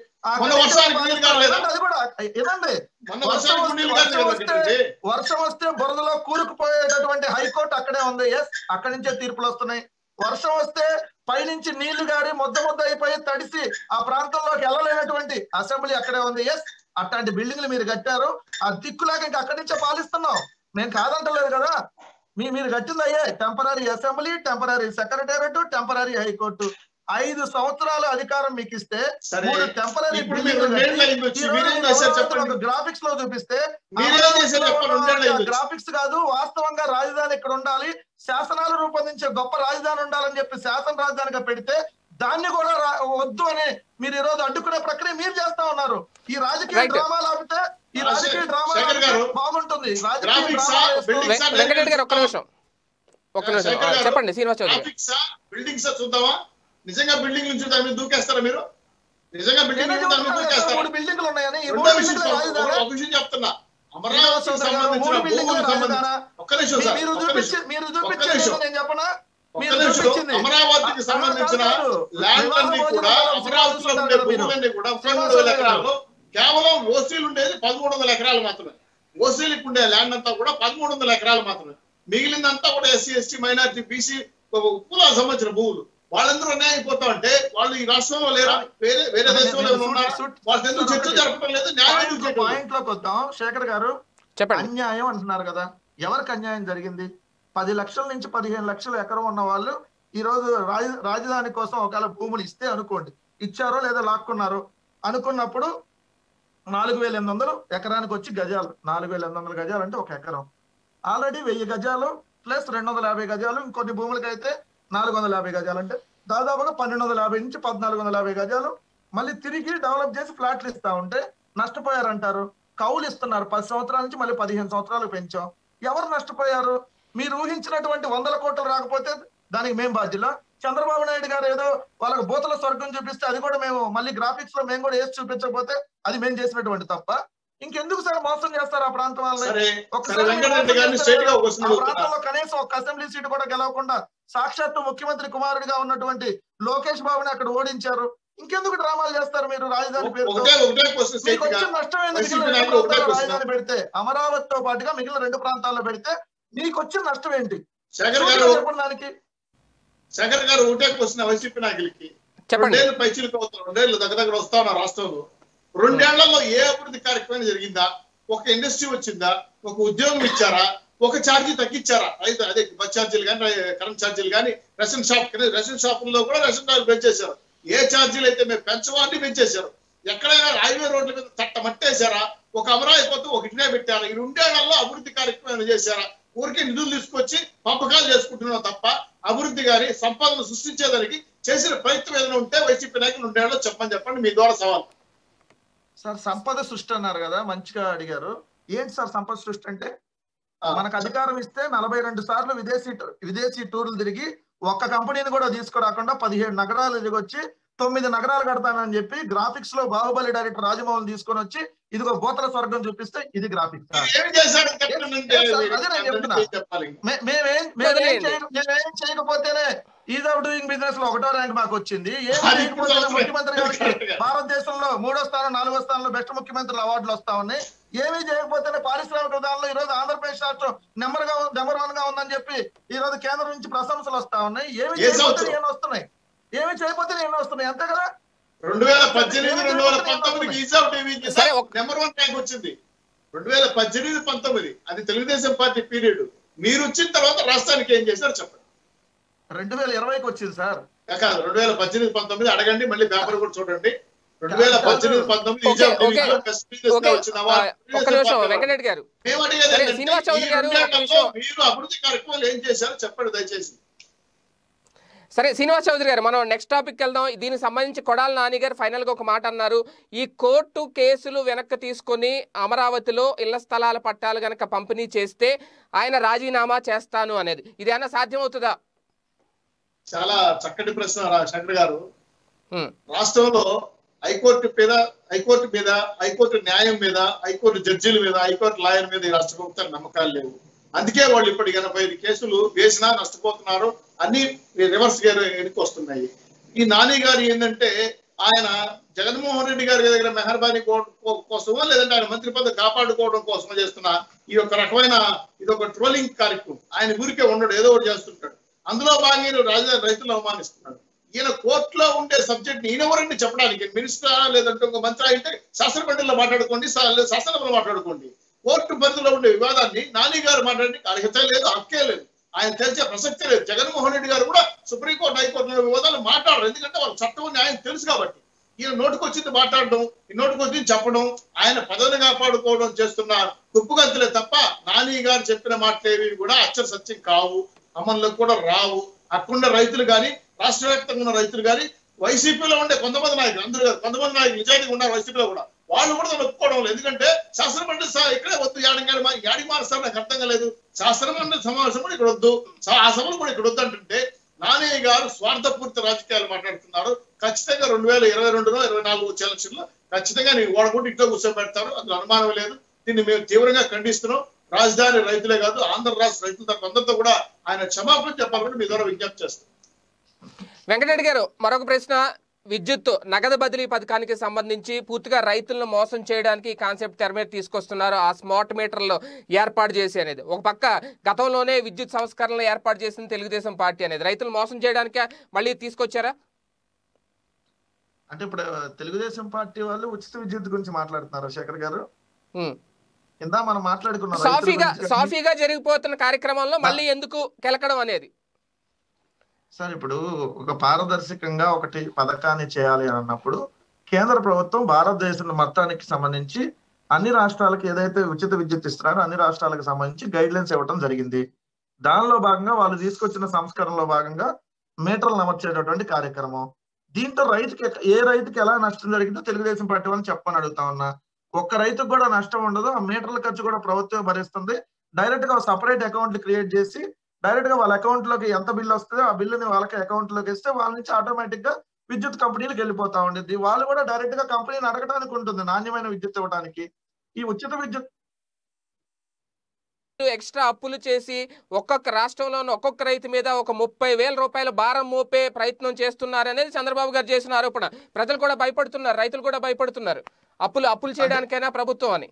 S2: వర్షం వస్తే బురదలో కూరుకుపోయేటటువంటి హైకోర్టు అక్కడే ఉంది. ఎస్, అక్కడి నుంచే తీర్పులు వస్తున్నాయి. వర్షం వస్తే పైనుంచి నీళ్లు గారి ముద్ద ముద్ద అయిపోయి తడిసి ఆ ప్రాంతంలోకి వెళ్ళలేనటువంటి అసెంబ్లీ అక్కడే ఉంది. ఎస్, అట్లాంటి బిల్డింగ్లు మీరు కట్టారు. ఆ దిక్కులాగా ఇంకా అక్కడి నుంచే పాలిస్తున్నాం. మేము కాదంటలేదు కదా. మీ మీరు కట్టింది అయ్యే temporary assembly, temporary secretariat, temporary high court. ఐదు సంవత్సరాల అధికారం మీకు ఇస్తే మూడు టెంపరీ గ్రాఫిక్స్ లో చూపిస్తే గ్రాఫిక్స్ కాదు, వాస్తవంగా రాజధాని ఇక్కడ ఉండాలి, శాసనాలు రూపొందించే గొప్ప రాజధాని ఉండాలని చెప్పి శాసన రాజధానిగా పెడితే దాన్ని కూడా వద్దు అని మీరు ఈ రోజు అడ్డుకునే ప్రక్రియ మీరు చేస్తా ఉన్నారు. ఈ రాజకీయ డ్రామాలు ఆపితే ఈ రాజకీయ డ్రామా బాగుంటుంది.
S1: వెంకటరెడ్డి గారు ఒక్క నిమిషం ఒక్క నిమిషం చెప్పండి. శ్రీనివాస్ చౌదరి
S3: బిల్డింగ్స్ చూద్దామా? నిజంగా బిల్డింగ్ నుంచి దాని మీద దూకేస్తారా మీరు? నిజంగా బిల్డింగ్ దూకేస్తారా?
S2: బిల్డింగ్లు ఉన్నాయని
S3: ఒక విషయం చెప్తున్నా. అమరావతికి సంబంధించిన భూములకు సంబంధించిన ఒక్క నిమిషం సార్, అమరావతికి సంబంధించిన ల్యాండ్ అన్ని కూడా అమరావతిలో ఉండే భూములన్నీ కూడా పదమూడు వేల ఎకరాలు కేవలం ఓసీలు ఉండేది పదమూడు వందల ఎకరాలు మాత్రమే. ఓసీలకు ఉండే ల్యాండ్ అంతా కూడా పదమూడు వందల ఎకరాలు మాత్రమే. మిగిలిందంతా కూడా ఎస్సీ ఎస్టీ మైనారిటీ బీసీ కులాలకు సంబంధించిన భూములు. వాళ్ళందరూ అన్యాయం అయిపోతా ఉంటే వాళ్ళు ఈ రాష్ట్రంలో లేరా? వేరే వేరే దేశంలో ఉన్నారు. వాళ్ళ ఎందుకు చర్చ జరపడం లేదు? న్యాయం
S2: పాయింట్ లోకి వద్దాం. శేఖర్ గారు చెప్పండి. అన్యాయం అంటున్నారు కదా, ఎవరికి అన్యాయం జరిగింది? పది లక్షల నుంచి పదిహేను లక్షల ఎకరం ఉన్న వాళ్ళు ఈ రోజు రాజ రాజధాని కోసం ఒకవేళ భూములు ఇస్తే అనుకోండి, ఇచ్చారో లేదా లాక్కున్నారో అనుకున్నప్పుడు నాలుగు వేల ఎనిమిది వందలు ఎకరానికి వచ్చి గజాలు, నాలుగు వేల ఎనిమిది వందల గజాలు అంటే ఒక ఎకరం. ఆల్రెడీ వెయ్యి గజాలు ప్లస్ రెండు వందల యాభై గజాలు, ఇంకొన్ని భూములకి అయితే నాలుగు వందల యాభై గజాలు, అంటే దాదాపుగా పన్నెండు వందల యాభై నుంచి పద్నాలుగు వందల యాభై గజాలు మళ్ళీ తిరిగి డెవలప్ చేసి ఫ్లాట్లు ఇస్తా ఉంటే నష్టపోయారంటారు. కౌలు ఇస్తున్నారు, పది సంవత్సరాల నుంచి మళ్ళీ పదిహేను సంవత్సరాలు పెంచాం. ఎవరు నష్టపోయారు? మీరు ఊహించినటువంటి వందల కోట్లు రాకపోతే దానికి మేము బాధ్యుల? చంద్రబాబు నాయుడు గారు ఏదో వాళ్ళకి బూతల స్వర్గం చూపిస్తే అది కూడా మేము మళ్ళీ గ్రాఫిక్స్ లో మేము కూడా వేసి చూపించకపోతే అది మేము చేసినటువంటి తప్ప. ఇంకెందుకు సార్ మోసం చేస్తారు ఆ ప్రాంతం వాళ్ళని? ఆ ప్రాంతంలో కనీసం ఒక అసెంబ్లీ సీటు కూడా గెలవకుండా సాక్షాత్తు ముఖ్యమంత్రి కుమారుడిగా ఉన్నటువంటి లోకేష్ బాబుని అక్కడ ఓడించారు. ఇంకెందుకు డ్రామాలు చేస్తారు మీరు రాజధాని పేరుతో? మీకు వచ్చిన నష్టం ఎందుకు? రాజధాని పెడితే అమరావతితో పాటుగా మిగిలిన రెండు ప్రాంతాల్లో పెడితే మీకు వచ్చిన నష్టం ఏంటి చెప్పడానికి?
S3: శేఖర్ గారు ఒకటే క్వశ్చన్ వైసీపీ నాయకులకి, రెండేళ్ళు పైచీలకు అవుతారు, రెండేళ్ళు దగ్గర దగ్గర వస్తా ఉన్నారు రాష్ట్రంలో. రెండేళ్లలో ఏ అభివృద్ధి కార్యక్రమం జరిగిందా? ఒక ఇండస్ట్రీ వచ్చిందా? ఒక ఉద్యోగం ఇచ్చారా? ఒక ఛార్జీ తగ్గించారా? అయితే అదే బస్ ఛార్జీలు కానీ కరెంట్ ఛార్జీలు కానీ రేషన్ షాప్ రేషన్ షాపుల్లో కూడా రేషన్ ఛార్జీలు పెంచేశారు. ఏ ఛార్జీలు అయితే మేము పెంచవాన్ని పెంచేశారు. ఎక్కడైనా హైవే రోడ్ల మీద తట్టమట్టేశారా? ఒక అమరావతి పోతే ఒక ఇటునే పెట్టారా? ఈ రెండేళ్లలో అభివృద్ధి కార్యక్రమం చేశారా? ఊరికే నిధులు తీసుకొచ్చి పంపకాలు చేసుకుంటున్నాం తప్ప అభివృద్ధి గాని సంపాదన సృష్టించేదానికి చేసిన ప్రయత్నం ఏదైనా ఉంటే వైసీపీ నాయకులు ఉండేవాళ్ళు చెప్పని చెప్పండి, మీ ద్వారా సవాల్.
S2: సార్ సంపద సృష్టి అన్నారు కదా, మంచిగా అడిగారు. ఏంటి సార్ సంపద సృష్టి అంటే? మనకు అధికారం ఇస్తే నలభై రెండు సార్లు విదేశీ విదేశీ టూర్లు తిరిగి ఒక్క కంపెనీని కూడా తీసుకురాకుండా పదిహేడు నగరాలు తిరిగొచ్చి తొమ్మిది నగరాలు కడతానని చెప్పి గ్రాఫిక్స్ లో బాహుబలి డైరెక్టర్ రాజమౌళి తీసుకొని వచ్చి ఇదిగో బోతల స్వర్గం చూపిస్తే ఇది గ్రాఫిక్స్. మేమేం చేయకపోతేనే ఈజ్ ఆఫ్ డూయింగ్ బిజినెస్ లో ఒకటో ర్యాంక్ మాకు వచ్చింది. ఏం చేయకపోతేనే ముఖ్యమంత్రి గారికి భారతదేశంలో మూడో స్థానం నాలుగో స్థానంలో బెస్ట్ ముఖ్యమంత్రులు అవార్డులు వస్తా ఉన్నాయి. ఏమీ చేయకపోతేనే పారిశ్రామిక విధానంలో ఈ రోజు ఆంధ్రప్రదేశ్ రాష్ట్రం నెంబర్ గా నెంబర్ వన్ గా ఉందని చెప్పి ఈ రోజు కేంద్రం నుంచి ప్రశంసలు వస్తా ఉన్నాయి. ఏమి చేయకపోతే ఏమి వస్తున్నాయి? ఏమి చేయకపోతే ఏమి వస్తున్నాయి? అంతే కదా.
S3: రెండు వేల పద్దెనిమిది రెండు వేల పంతొమ్మిదికి ease of doing number one rank వచ్చింది. రెండు వేల పద్దెనిమిది పంతొమ్మిది అది తెలుగుదేశం పార్టీ పీరియడ్. మీరు వచ్చిన తర్వాత రాష్ట్రానికి ఏం చేశారు చెప్పండి.
S2: రెండు వేల ఇరవైకి వచ్చింది సార్.
S3: కాదు, రెండు వేల పద్దెనిమిది పంతొమ్మిది అడగండి, మళ్ళీ పేపర్ కూడా చూడండి. రెండు వేల పద్దెనిమిది పంతొమ్మిది
S1: వెంకటరెడ్డి గారు,
S3: మీరు అభివృద్ధి కార్యక్రమాలు ఏం చేశారు చెప్పండి దయచేసి.
S1: సరే శ్రీనివాస్ చౌదరి గారు, మనం నెక్స్ట్ టాపిక్ వెళ్దాం. దీనికి సంబంధించి కొడాలి నాని గారు ఫైనల్ గా ఒక మాట అన్నారు. ఈ కోర్టు కేసులు వెనక్కి తీసుకొని అమరావతిలో ఇళ్ల స్థలాల పట్టాలు గనక పంపిణీ చేస్తే ఆయన రాజీనామా చేస్తాను అనేది, ఇది ఏమన్నా సాధ్యమవుతుందా?
S3: చాలా చక్కటి ప్రశ్న శంకర్ గారు. రాష్ట్రంలో హైకోర్టు మీద హైకోర్టు మీద హైకోర్టు న్యాయం మీద హైకోర్టు జడ్జీల మీద హైకోర్టు లాయర్ మీద ఈ రాష్ట్ర ప్రభుత్వానికి నమ్మకాలు లేవు. అందుకే వాళ్ళు ఇప్పటికి ఎనభై ఐదు కేసులు వేసినా నష్టపోతున్నారు. అన్ని రివర్స్ గా ఎన్నికి వస్తున్నాయి. ఈ నాని గారు ఏంటంటే ఆయన జగన్మోహన్ రెడ్డి గారి దగ్గర మెహర్బానీ కోసమో లేదంటే ఆయన మంత్రి పదవి కాపాడుకోవడం కోసమో చేస్తున్న ఈ యొక్క రకమైన ఇది ఒక ట్రోలింగ్ కార్యక్రమం. ఆయన ఊరికే ఉండడు, ఏదో ఒకటి చేస్తుంటాడు. అందులో భాగంగా రాజధాని రైతులు అవమానిస్తున్నాడు. ఈయన కోర్టులో ఉండే సబ్జెక్ట్ ని ఈయనెవరండి చెప్పడానికి? మినిస్టర్ లేదంటే ఒక మంత్రి అయితే శాసనమండలిలో మాట్లాడుకోండి, శాసనసభలో మాట్లాడుకోండి. కోర్టు పరిధిలో ఉండే వివాదాన్ని నాని గారు మాట్లాడడానికి అర్హత లేదు, హక్కే లేదు, ఆయన తెలిసే ప్రసక్తే లేదు. జగన్మోహన్ రెడ్డి గారు కూడా సుప్రీంకోర్టు హైకోర్టులో వివాదాలు మాట్లాడరు, ఎందుకంటే వాళ్ళ చట్టం న్యాయం తెలుసు కాబట్టి. ఈయన నోటుకొచ్చింది మాట్లాడడం, ఈ నోటుకొచ్చింది చెప్పడం, ఆయన పదవిని కాపాడుకోవడం చేస్తున్న తుప్పుగంతులే తప్ప నాని గారు చెప్పిన మాటలేవి కూడా అక్షర సత్యం కావు, అమల్లోకి కూడా రావు. అక్కడ రైతులు కానీ రాష్ట్ర వ్యాప్తంగా ఉన్న రైతులు కానీ వైసీపీలో ఉండే కొంతమంది నాయకులు, అందరూ కాదు కొంతమంది నాయకులు నిజాయితీగా ఉన్నారు వైసీపీలో కూడా, వాళ్ళు కూడా దాన్ని ఒప్పుకోవడం లేదు. ఎందుకంటే శాసనమండలి ఇక్కడే వద్దు, యాడంగాడి మా యాడి మారుస్తారు నాకు అర్థం కాలేదు. శాసనమండలి సమావేశం కూడా ఇక్కడ వద్దు, ఆ సభలు కూడా ఇక్కడ వద్దు అంటుంటే నాని గారు స్వార్థపూర్తి రాజకీయాలు మాట్లాడుతున్నారు. ఖచ్చితంగా రెండు వేల ఇరవై రెండులో ఇరవై నాలుగు వచ్చే ఎలక్షన్ లో ఖచ్చితంగా నేను ఓడకుండా ఇంట్లో కూర్చోబెడతారు, అందులో అనుమానం లేదు. దీన్ని మేము తీవ్రంగా ఖండిస్తున్నాం. రాజధాని రైతులే కాదు ఆంధ్ర రాష్ట్ర రైతుల తరపు అందరితో కూడా ఆయన క్షమాపణ చెప్పాలని మీ ద్వారా విజ్ఞప్తి చేస్తాం.
S1: వెంకటరెడ్డి గారు, మరొక ప్రశ్న. విద్యుత్ నగదు బదిలీ పథకానికి సంబంధించి పూర్తిగా రైతులను మోసం చేయడానికి కాన్సెప్ట్ తెర మీద తీసుకొస్తున్నారు, ఆ స్మార్ట్ మీటర్లు ఏర్పాటు చేసి అనేది. ఒక పక్క గతంలోనే విద్యుత్ సంస్కరణలు ఏర్పాటు చేసింది తెలుగుదేశం పార్టీ అనేది, రైతులు మోసం చేయడానికి మళ్ళీ తీసుకొచ్చారా?
S2: అంటే ఇప్పుడు తెలుగుదేశం పార్టీ వాళ్ళు ఉచిత విద్యుత్ గురించి మాట్లాడుతున్నారు శేఖర్ గారు. ఇందా మనం మాట్లాడుకున్నాం
S1: సాఫీగా సాఫీగా జరిగిపోతున్న కార్యక్రమంలో మళ్ళీ ఎందుకు కెలకడం అనేది
S2: సార్ ఇప్పుడు ఒక పారదర్శకంగా ఒకటి పథకాన్ని చేయాలి అని అన్నప్పుడు కేంద్ర ప్రభుత్వం భారతదేశం మొత్తానికి సంబంధించి అన్ని రాష్ట్రాలకు ఏదైతే ఉచిత విద్యుత్ ఇస్తున్నారో అన్ని రాష్ట్రాలకు సంబంధించి గైడ్ లైన్స్ ఇవ్వడం జరిగింది. దానిలో భాగంగా వాళ్ళు తీసుకొచ్చిన సంస్కరణలో భాగంగా మీటర్లు అమర్చేటటువంటి కార్యక్రమం. దీంతో రైతుకి ఏ రైతుకి ఎలా నష్టం జరిగిందో తెలుగుదేశం పార్టీ వాళ్ళని చెప్పని అడుగుతా ఉన్నా. ఒక్క రైతుకు కూడా నష్టం ఉండదు. ఆ మీటర్ల ఖర్చు కూడా ప్రభుత్వం భరిస్తుంది. డైరెక్ట్ గా సపరేట్ అకౌంట్లు క్రియేట్ చేసి డైరెక్ట్ గా వాళ్ళ అకౌంట్ లోకి ఎంత బిల్లు వస్తుందో ఆ బిల్లుని వాళ్ళకి అకౌంట్ లోకి ఇస్తే వాళ్ళ నుంచి ఆటోమేటిక్ గా విద్యుత్ కంపెనీలకు వెళ్ళిపోతా ఉండేది. వాళ్ళు కూడా డైరెక్ట్ గా కంపెనీని అడగడానికి ఉంటుంది నాణ్యమైన విద్యుత్ ఇవ్వడానికి. ఈ ఉచిత విద్యుత్
S1: ఎక్స్ట్రా అప్పులు చేసి ఒక్కొక్క రాష్ట్రంలోని ఒక్కొక్క రైతు మీద ఒక ముప్పై వేల రూపాయల భారం మోపే ప్రయత్నం చేస్తున్నారు అనేది చంద్రబాబు గారు చేసిన ఆరోపణ. ప్రజలు కూడా భయపడుతున్నారు, రైతులు కూడా భయపడుతున్నారు అప్పులు అప్పులు చేయడానికైనా ప్రభుత్వం అని.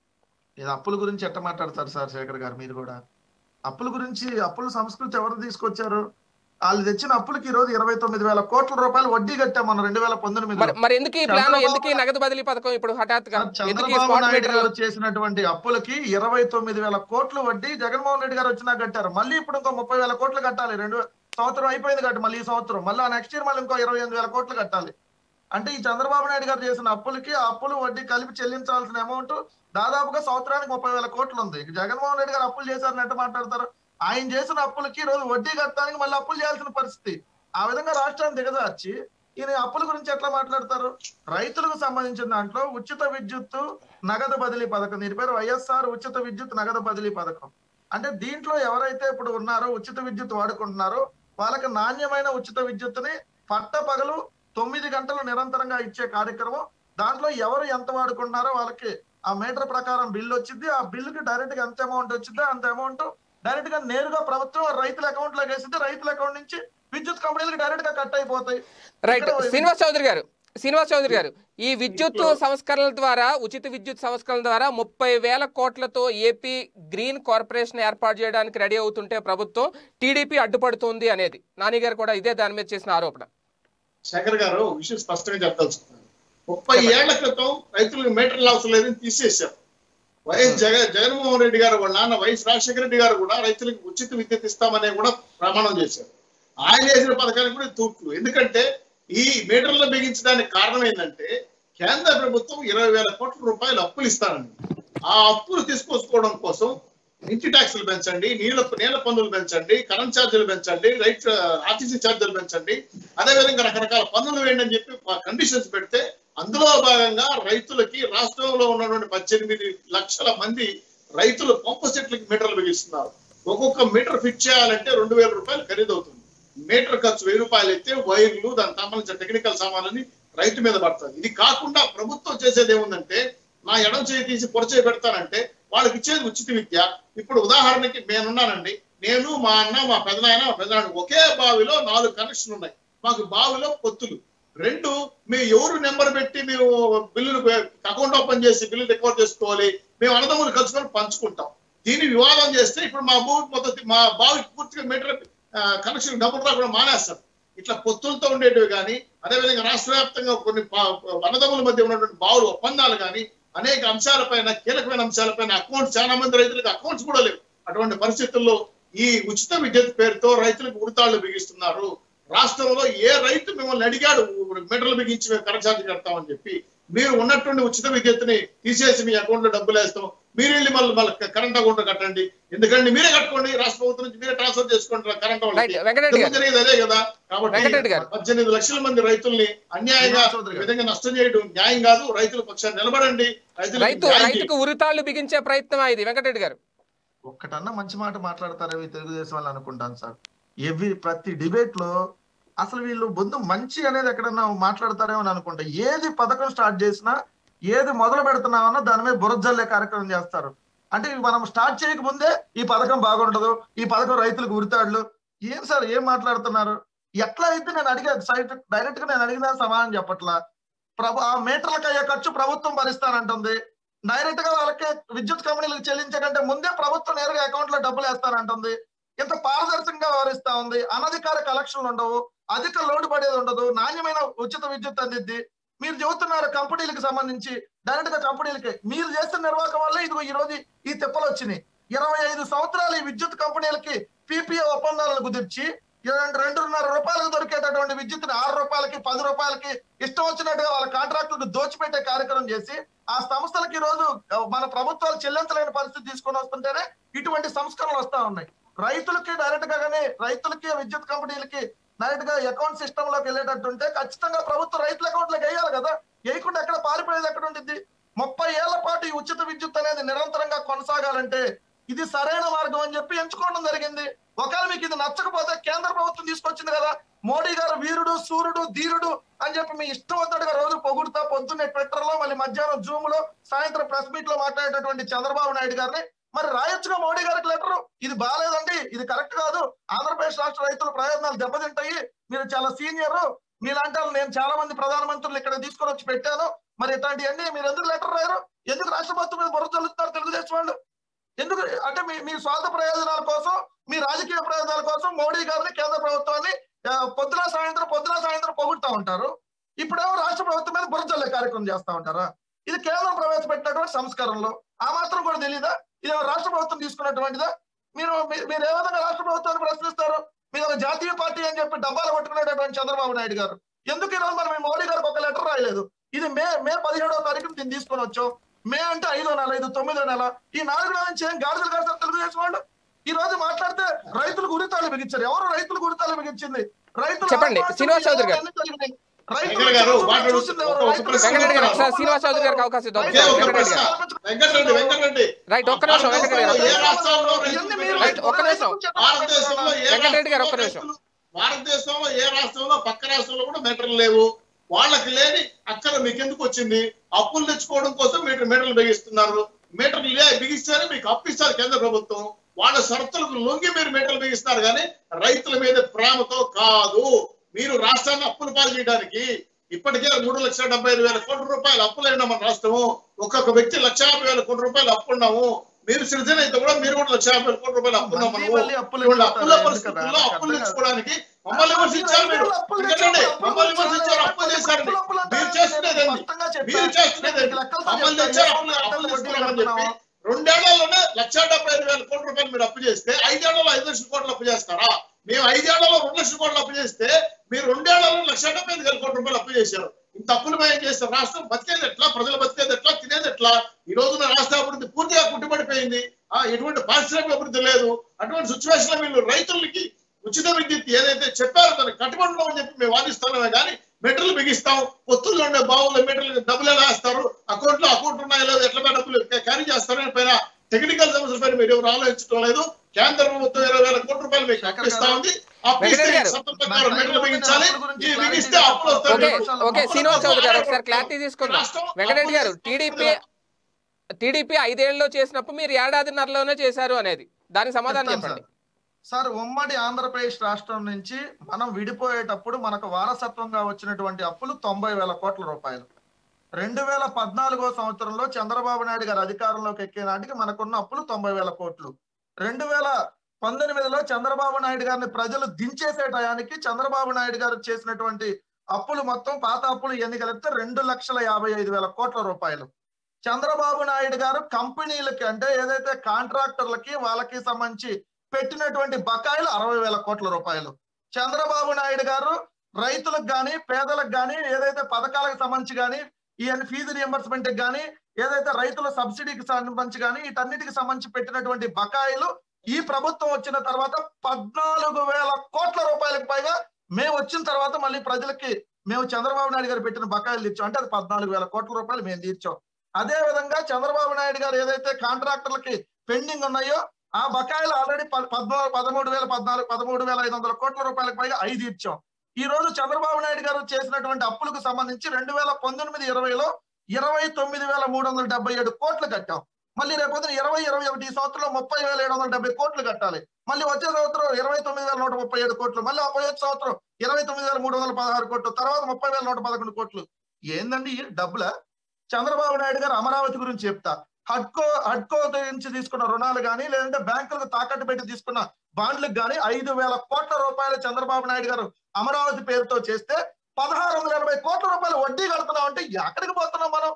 S2: అప్పుల గురించి ఎట్లా మాట్లాడతారు సార్ శేఖర్ గారు? మీరు కూడా అప్పుల గురించి, అప్పుల సంస్కృతి ఎవరు తీసుకొచ్చారు? వాళ్ళు తెచ్చిన అప్పులకి ఈ రోజు ఇరవై తొమ్మిది వేల కోట్ల రూపాయలు వడ్డీ కట్టాం మనం రెండు వేల పంతొమ్మిది.
S1: మరి ఎందుకు ఈ ప్లాన్, ఎందుకు ఈ నగదు బదిలీ పథకం ఇప్పుడు హఠాత్తుగా?
S2: చంద్రబాబు నాయుడు గారు చేసినటువంటి అప్పులకి ఇరవై తొమ్మిది వేల కోట్ల వడ్డీ జగన్మోహన్ రెడ్డి గారు వచ్చినా కట్టారు. మళ్ళీ ఇప్పుడు ఇంకో ముప్పై వేల కోట్లు కట్టాలి. రెండు సంవత్సరం అయిపోయింది కాబట్టి మళ్ళీ ఈ సంవత్సరం మళ్ళీ నెక్స్ట్ ఇయర్ మళ్ళీ ఇంకో ఇరవై ఎనిమిది వేల కోట్లు కట్టాలి. అంటే ఈ చంద్రబాబు నాయుడు గారు చేసిన అప్పులకి ఆ అప్పులు వడ్డీ కలిపి చెల్లించాల్సిన అమౌంట్ దాదాపుగా సంవత్సరానికి ముప్పై వేల కోట్లు ఉంది. జగన్మోహన్ రెడ్డి గారు అప్పులు చేశారని ఎట్లా మాట్లాడతారు? ఆయన చేసిన అప్పులకి ఈ రోజు వడ్డీ కట్టడానికి మళ్ళీ అప్పులు చేయాల్సిన పరిస్థితి. ఆ విధంగా రాష్ట్రాన్ని దిగజార్చి ఈయన అప్పుల గురించి ఎట్లా మాట్లాడతారు? రైతులకు సంబంధించిన దాంట్లో ఉచిత విద్యుత్ నగదు బదిలీ పథకం, దీని పేరు వైఎస్ఆర్ ఉచిత విద్యుత్ నగదు బదిలీ పథకం. అంటే దీంట్లో ఎవరైతే ఇప్పుడు ఉన్నారో ఉచిత విద్యుత్ వాడుకుంటున్నారో వాళ్ళకి నాణ్యమైన ఉచిత విద్యుత్తుని పట్ట పగలు తొమ్మిది గంటలు నిరంతరంగా ఇచ్చే కార్యక్రమం. దాంట్లో ఎవరు ఎంత వాడుకుంటున్నారో వాళ్ళకి ఆ మీటర్ ప్రకారం బిల్లు వచ్చింది. ఆ బిల్లుకి డైరెక్ట్ గా ఎంత అమౌంట్ వచ్చిందో అంత అమౌంట్ డైరెక్ట్ గా నేరుగా ప్రభుత్వం రైతుల అకౌంట్ లోకి వేసింది. రైతుల అకౌంట్ నుంచి విద్యుత్ కంపెనీలకు డైరెక్ట్ గా కట్ అయిపోతాయి.
S1: రైట్. శ్రీనివాస్ చౌదరి గారు శ్రీనివాస్ చౌదరి గారు ఈ విద్యుత్ సంస్కరణల ద్వారా, ఉచిత విద్యుత్ సంస్కరణల ద్వారా ముప్పై వేల కోట్లతో ఏపీ గ్రీన్ కార్పొరేషన్ ఏర్పాటు చేయడానికి రెడీ అవుతుంటే ప్రభుత్వం టీడీపీ అడ్డుపడుతుంది అనేది నాని గారు కూడా ఇదే దాని మీద చేసిన ఆరోపణ.
S3: శేఖర్ గారు విషయం స్పష్టంగా చెప్పదలుచుకున్నారు. ముప్పై ఏళ్ల క్రితం రైతులకు మీటర్లు అవసరం లేదని తీసేశారు. వైఎస్ జగ జగన్మోహన్ రెడ్డి గారు వాళ్ళ నాన్న వైఎస్ రాజశేఖర రెడ్డి గారు కూడా రైతులకు ఉచిత విద్యుత్ ఇస్తామనే కూడా ప్రమాణం చేశారు. ఆయన చేసిన పథకానికి కూడా తూట్లు. ఎందుకంటే ఈ మీటర్లు బిగించడానికి కారణం ఏంటంటే కేంద్ర ప్రభుత్వం ఇరవై వేల కోట్ల రూపాయలు అప్పులు ఇస్తారండి. ఆ అప్పులు తీసుకొచ్చుకోవడం కోసం ఇంటి ట్యాక్సులు పెంచండి, నీళ్ళ నీళ్ల పన్నులు పెంచండి, కరెంట్ ఛార్జీలు పెంచండి, రైట్ ఆర్టీసీ ఛార్జీలు పెంచండి, అదేవిధంగా రకరకాల పన్నులు వేయండి అని చెప్పి కండిషన్స్ పెడితే అందులో భాగంగా రైతులకి రాష్ట్రంలో ఉన్నటువంటి పద్దెనిమిది లక్షల మంది రైతులు పంపు సెట్లకి మీటర్లు బిగిస్తున్నారు. ఒక్కొక్క మీటర్ ఫిట్ చేయాలంటే రెండు వేల రూపాయలు ఖరీదు అవుతుంది. మీటర్ ఖర్చు వెయ్యి రూపాయలు అయితే వైర్లు దానికి సంబంధించిన టెక్నికల్ సామాన్లని రైతు మీద పడుతుంది. ఇది కాకుండా ప్రభుత్వం చేసేది ఏముందంటే నా ఎడం చేయి తీసి పొరచేయి పెడతానంటే వాళ్ళకి ఇచ్చేది ఉచిత విద్య. ఇప్పుడు ఉదాహరణకి నేనున్నానండి, నేను మా అన్న మా పెదనాయన మా పెదనాన్న ఒకే బావిలో నాలుగు కనెక్షన్లు ఉన్నాయి. మాకు బావిలో పొత్తులు రెండు, మేము ఎవరు నెంబర్ పెట్టి మేము బిల్లులు అకౌంట్ ఓపెన్ చేసి బిల్లు రికవర్ చేసుకోవాలి, మేము అన్నదమ్ములు కలుసుకొని పంచుకుంటాం. దీన్ని వివాదం చేస్తే ఇప్పుడు మా భూమి మొదటి మా బావికి పూర్తిగా మీటర్ కనెక్షన్ డబ్బులు రాకుండా మానేస్తారు. ఇట్లా పొత్తులతో ఉండేటివి కానీ, అదేవిధంగా రాష్ట్ర వ్యాప్తంగా కొన్ని అన్నదమ్ముల మధ్య ఉన్నటువంటి బావులు ఒప్పందాలు కానీ అనేక అంశాలపైన, కీలకమైన అంశాలపైన అకౌంట్స్, చాలా మంది రైతులకు అకౌంట్స్ కూడా లేవు. అటువంటి పరిస్థితుల్లో ఈ ఉచిత విద్యుత్ పేరుతో రైతులకు ఉడతాళ్లు బిగిస్తున్నారు. రాష్ట్రంలో ఏ రైతు మిమ్మల్ని అడిగాడు మీటర్లు బిగించి మేము కరెంట్ ఛార్జీ కడతామని చెప్పి? మీరు ఉన్నటువంటి ఉచిత విద్యుత్ని తీసేసి మీ అకౌంట్ లో డబ్బులు వేస్తాం, మీరు వెళ్ళి మళ్ళీ మళ్ళీ కరెంట్ అకౌంట్ కట్టండి, ఎందుకంటే మీరే కట్టుకోండి, రాష్ట్ర ప్రభుత్వం నుంచి మీరే ట్రాన్స్ఫర్ చేసుకోండి కరెంట్ వాళ్ళకి. జరిగేది అదే కదా. కాబట్టి పద్దెనిమిది లక్షల మంది రైతుల్ని అన్యాయంగా విధంగా నష్టం చేయడం న్యాయం కాదు. రైతుల పక్షాన్ని నిలబడండి.
S1: రైతులకు ఉరితాళ్లు బిగించే ప్రయత్నం ఇది. వెంకటరెడ్డి గారు
S2: ఒక్కటన్నా మంచి మాట మాట్లాడతారు తెలుగుదేశం వాళ్ళు అనుకుంటాను సార్. ఎవ్రీ ప్రతి డిబేట్ లో అసలు వీళ్ళు బొందు మంచి అనేది ఎక్కడన్నా మాట్లాడతారేమో అని అనుకుంటా. ఏది పథకం స్టార్ట్ చేసినా, ఏది మొదలు పెడుతున్నామన్నా దాని మీద బురజల్లే కార్యక్రమం చేస్తారు. అంటే మనం స్టార్ట్ చేయకముందే ఈ పథకం బాగుండదు, ఈ పథకం రైతులకు ఉరితాడులు. ఏం సార్ ఏం మాట్లాడుతున్నారు? ఎట్లా అయితే నేను అడిగా సైట్ డైరెక్ట్ గా నేను అడిగిన సమాధానం చెప్పట్లా. ప్రభు ఆ మీటర్లకు అయ్యే ఖర్చు ప్రభుత్వం భరిస్తానంటుంది. డైరెక్ట్ గా వాళ్ళకి విద్యుత్ కంపెనీలకు చెల్లించే కంటే ముందే ప్రభుత్వం నేరుగా అకౌంట్ లో డబ్బులు వేస్తానంటుంది. ఇంత పారదర్శకంగా వ్యవహరిస్తా ఉంది. అనధికార కలెక్షన్లు ఉండవు, అధిక లోటు పడేది ఉండదు, నాణ్యమైన ఉచిత విద్యుత్ అందిద్ది. మీరు చెబుతున్నారు కంపెనీలకు సంబంధించి డైరెక్ట్ గా కంపెనీలకి. మీరు చేస్తున్న నిర్వాహకం వల్ల ఇదిగో ఈ రోజు ఈ తిప్పలు వచ్చినాయి. ఇరవై ఐదు సంవత్సరాలు ఈ విద్యుత్ కంపెనీలకి పీపీఏ ఒప్పందాలను కుదిర్చి రెండున్నర రూపాయలకు దొరికేటటువంటి విద్యుత్ని ఆరు రూపాయలకి పది రూపాయలకి ఇష్టం వచ్చినట్టుగా వాళ్ళ కాంట్రాక్టులకు దోచిపెట్టే కార్యక్రమం చేసి ఆ సంస్థలకు ఈ రోజు మన ప్రభుత్వాలు చెల్లించలేని పరిస్థితి తీసుకొని వస్తుంటేనే ఇటువంటి సంస్కరణలు వస్తా ఉన్నాయి. రైతులకి డైరెక్ట్ గా కానీ రైతులకి విద్యుత్ కంపెనీలకి డైరెక్ట్ గా అకౌంట్ సిస్టమ్ లోకి వెళ్ళేటట్టుంటే ఖచ్చితంగా ప్రభుత్వం రైతుల అకౌంట్ లోకి వేయాలి కదా. వేయకుండా ఎక్కడ పారిపోయేది ఎక్కడ ఉంటుంది? ముప్పై ఏళ్ల పాటు ఈ ఉచిత విద్యుత్ అనేది నిరంతరంగా కొనసాగాలంటే ఇది సరైన మార్గం అని చెప్పి ఎంచుకోవడం జరిగింది. ఒకవేళ మీకు ఇది నచ్చకపోతే కేంద్ర ప్రభుత్వం తీసుకొచ్చింది కదా, మోడీ గారు వీరుడు సూర్యుడు ధీరుడు అని చెప్పి మీ ఇష్టం వచ్చినట్టుగా రోజు పొగుడుతా పొద్దున్నే ట్విట్టర్ లో మళ్ళీ మధ్యాహ్నం జూమ్ లో సాయంత్రం ప్రెస్ మీట్ లో మాట్లాడేటటువంటి చంద్రబాబు నాయుడు గారిని మరి రాయొచ్చుగా మోడీ గారికి లెటరు, ఇది బాగాలేదండి, ఇది కరెక్ట్ కాదు, ఆంధ్రప్రదేశ్ రాష్ట్ర రైతుల ప్రయోజనాలు దెబ్బతింటాయి, మీరు చాలా సీనియర్, మీలాంటి వాళ్ళు నేను చాలా మంది ప్రధానమంత్రులు ఇక్కడ తీసుకొని వచ్చి పెట్టాను, మరి ఇట్లాంటివన్నీ మీరు ఎందుకు లెటర్ రాయరు? ఎందుకు రాష్ట్ర ప్రభుత్వం మీద బుర్ర చల్లుతున్నారు తెలుగుదేశం వాళ్ళు? ఎందుకు అంటే మీ మీ స్వార్థ ప్రయోజనాల కోసం, మీ రాజకీయ ప్రయోజనాల కోసం మోడీ గారిని కేంద్ర ప్రభుత్వాన్ని పొద్దున సాయంత్రం పొద్దున సాయంత్రం పొగుడుతూ ఉంటారు. ఇప్పుడేమో రాష్ట్ర ప్రభుత్వం మీద బుర్ర చల్లే కార్యక్రమం చేస్తా ఉంటారా? ఇది కేంద్రం ప్రవేశపెట్టినటువంటి సంస్కరణలో ఆ మాత్రం కూడా తెలీదా? ఇది రాష్ట్ర ప్రభుత్వం తీసుకున్నటువంటిదా? మీరు మీరు ఏ విధంగా రాష్ట్ర ప్రభుత్వాన్ని ప్రశ్నిస్తారు? మీరు ఒక జాతీయ పార్టీ అని చెప్పి డబ్బాలు కొట్టుకునేటటువంటి చంద్రబాబు నాయుడు గారు ఎందుకు ఈరోజు మరి మీ మోడీ గారికి ఒక లెటర్ రాయలేదు? ఇది మే మే పదిహేడవ తారీఖున దీన్ని తీసుకొని వచ్చాం. మే అంటే ఐదో నెల, ఇది తొమ్మిదో నెల, ఈ నాలుగు నెలల నుంచి ఏం గాడిదలు కాస్తారు తెలుగుదేశం వాళ్ళు? ఈ రోజు మాట్లాడితే రైతులు గురితాలు బిగించారు. ఎవరు రైతులు గురితాలు బిగించింది? రైతులు
S1: చెప్పండి శ్రీనివాస్ చౌదరి గారు. శ్రీనివాస్ చౌదరి గారికి అవకాశం రైట్ ఒక్క నిమిషం వెంకటరెడ్డి గారు ఒక్క నిమిషం వెంకటరెడ్డి గారు ఒక్క నిమిషం.
S3: భారతదేశంలో ఏ రాష్ట్రంలో పక్క రాష్ట్రంలో కూడా మీటర్లు లేవు. వాళ్ళకి లేని అక్కడ మీకు ఎందుకు వచ్చింది? అప్పులు తెచ్చుకోవడం కోసం మీటర్ మీటర్లు బిగిస్తున్నారు. మీటర్లు బిగిస్తేనే మీకు అప్పు ఇస్తారు కేంద్ర ప్రభుత్వం. వాళ్ళ షరతులకు లొంగి మీరు మీటర్లు బిగిస్తున్నారు కానీ రైతుల మీద ప్రేమతో కాదు. మీరు రాష్ట్రాన్ని అప్పులు పాలు చేయడానికి ఇప్పటికే మూడు లక్షల డెబ్బై ఐదు వేల కోట్ల రూపాయలు అప్పులైనా మన రాష్ట్రము. ఒక్కొక్క వ్యక్తి లక్ష యాభై వేల కోట్ల రూపాయలు అప్పున్నాము. మీరు సృజన అయితే కూడా మీరు కూడా లక్ష యాభై వేల కోట్ల రూపాయలు అప్పున్నాము. అప్పుల పరిస్థితుల్లో అప్పులు తెచ్చుకోవడానికి మమ్మల్ని విమర్శించారు. మీరు మమ్మల్ని విమర్శించారు, అప్పులు చేశారు. మీరు చేస్తున్నదండి మీరు చేస్తున్నదండి మమ్మల్ని తెచ్చారు అప్పులు అప్పులు తెచ్చుకోవాలని చెప్పి రెండేళ్లలోనే లక్ష డెబ్బై ఐదు వేల కోట్ల రూపాయలు మీరు అప్పు చేస్తే ఐదేళ్లలో ఐదు లక్షల కోట్లు అప్పు చేస్తారా? మేము ఐదేళ్లలో రెండు లక్షల కోట్లు అప్పు చేస్తే మీరు రెండేళ్లలో లక్ష డెబ్బై ఐదు వేల కోట్ల రూపాయలు అప్పు చేశారు. ఇంత అప్పులు మేము చేస్తాం. రాష్ట్రం బతికేది ఎట్లా? ప్రజలు బతికేది ఎట్లా? తినేది ఎట్లా? ఈ రోజున రాష్ట్ర అభివృద్ధి పూర్తిగా కుట్టుబడిపోయింది. ఆ ఎటువంటి పారిశ్రామిక అభివృద్ధి లేదు. అటువంటి సిచ్యువేషన్ లో వీళ్ళు రైతులకి ఉచిత విద్యుత్ ఏదైతే చెప్పారో దాన్ని కట్టుబడిలో అని చెప్పి మేము వాదిస్తున్నామే కానీ మీటర్లు బిగిస్తాం, పొత్తుల్లో ఉండే బావుల్లో మీటర్లు డబ్బులు ఎలా వేస్తారు, అకౌంట్ లో అకౌంట్ ఉన్నాయో లేదో ఎట్లా డబ్బులు క్యారీ చేస్తారని పైన టెక్నికల్ సమస్యల పైన మీరు ఎవరు ఆలోచించడం లేదు. కేంద్ర ప్రభుత్వం ఇరవై వేల కోట్ల రూపాయలు మీకు అప్పిస్తా ఉంది.
S1: శ్రీనివాస్ చౌదరి గారు ఒకసారి క్లారిటీ తీసుకుందాం. వెంకటరెడ్డి గారు టీడీపీ టీడీపీ ఐదేళ్లలో చేసినప్పుడు మీరు ఏడాదిన్నరలోనే చేశారు అనేది దానికి సమాధానం చెప్పండి
S2: సార్. ఉమ్మడి ఆంధ్రప్రదేశ్ రాష్ట్రం నుంచి మనం విడిపోయేటప్పుడు మనకు వారసత్వంగా వచ్చినటువంటి అప్పులు తొంభై వేల కోట్ల రూపాయలు. రెండు వేల పద్నాలుగో సంవత్సరంలో చంద్రబాబు నాయుడు గారు అధికారంలోకి ఎక్కే నాటికి మనకున్న అప్పులు తొంభై వేల కోట్లు. రెండు వేల పంతొమ్మిదిలో చంద్రబాబు నాయుడు గారిని ప్రజలు దించేసే టయానికి చంద్రబాబు నాయుడు గారు చేసినటువంటి అప్పులు మొత్తం పాత అప్పులు ఎన్ని కలిపితే రెండు లక్షల యాభై ఐదు వేల కోట్ల రూపాయలు. చంద్రబాబు నాయుడు గారు కంపెనీలకి అంటే ఏదైతే కాంట్రాక్టర్లకి వాళ్ళకి సంబంధించి పెట్టినటువంటి బకాయిలు అరవై వేల కోట్ల రూపాయలు. చంద్రబాబు నాయుడు గారు రైతులకు కానీ పేదలకు కానీ ఏదైతే పథకాలకు సంబంధించి కానీ ఈ ఫీజు రియంబర్స్మెంట్ కానీ ఏదైతే రైతుల సబ్సిడీకి సంబంధించి కానీ వీటన్నిటికి సంబంధించి పెట్టినటువంటి బకాయిలు ఈ ప్రభుత్వం వచ్చిన తర్వాత పద్నాలుగు వేల కోట్ల రూపాయలకు పైగా మేము వచ్చిన తర్వాత మళ్ళీ ప్రజలకి మేము చంద్రబాబు నాయుడు గారు పెట్టిన బకాయిలు తీర్చాం. అంటే అది పద్నాలుగు వేల కోట్ల రూపాయలు మేము తీర్చాం. అదే విధంగా చంద్రబాబు నాయుడు గారు ఏదైతే కాంట్రాక్టర్లకి పెండింగ్ ఉన్నాయో ఆ బకాయిలు ఆల్రెడీ పద్నాలుగు పదమూడు వేల పద్నాలుగు పదమూడు వేల ఐదు వందల కోట్ల రూపాయలకు పైగా ఐదు ఇచ్చాం. ఈ రోజు చంద్రబాబు నాయుడు గారు చేసినటువంటి అప్పులకు సంబంధించి రెండు వేల పంతొమ్మిది ఇరవైలో ఇరవై తొమ్మిది వేల మూడు వందల డెబ్బై ఏడు కోట్లు కట్టాం. మళ్ళీ రేపొద్దున ఇరవై ఇరవై ఒకటి ఈ సంవత్సరంలో ముప్పై వేల ఏడు వందల డెబ్బై కోట్లు కట్టాలి. మళ్ళీ వచ్చే సంవత్సరం ఇరవై తొమ్మిది వేల నూట ముప్పై ఏడు కోట్లు, మళ్ళీ అప్పటి సంవత్సరం ఇరవై తొమ్మిది వేల మూడు వందల పదహారు కోట్లు, తర్వాత ముప్పై వేల నూట పదకొండు కోట్లు. ఏందండి డబ్బుల? చంద్రబాబు నాయుడు గారు అమరావతి గురించి చెప్తా, హడ్కో హడ్కో నుంచి తీసుకున్న రుణాలు కానీ లేదంటే బ్యాంకులకు తాకట్టు పెట్టి తీసుకున్న బాండ్లకు కానీ ఐదు వేల కోట్ల రూపాయలు చంద్రబాబు నాయుడు గారు అమరావతి పేరుతో చేస్తే పదహారు వందల ఎనభై కోట్ల రూపాయలు వడ్డీ కడుతున్నాం. అంటే ఎక్కడికి పోతున్నాం మనం?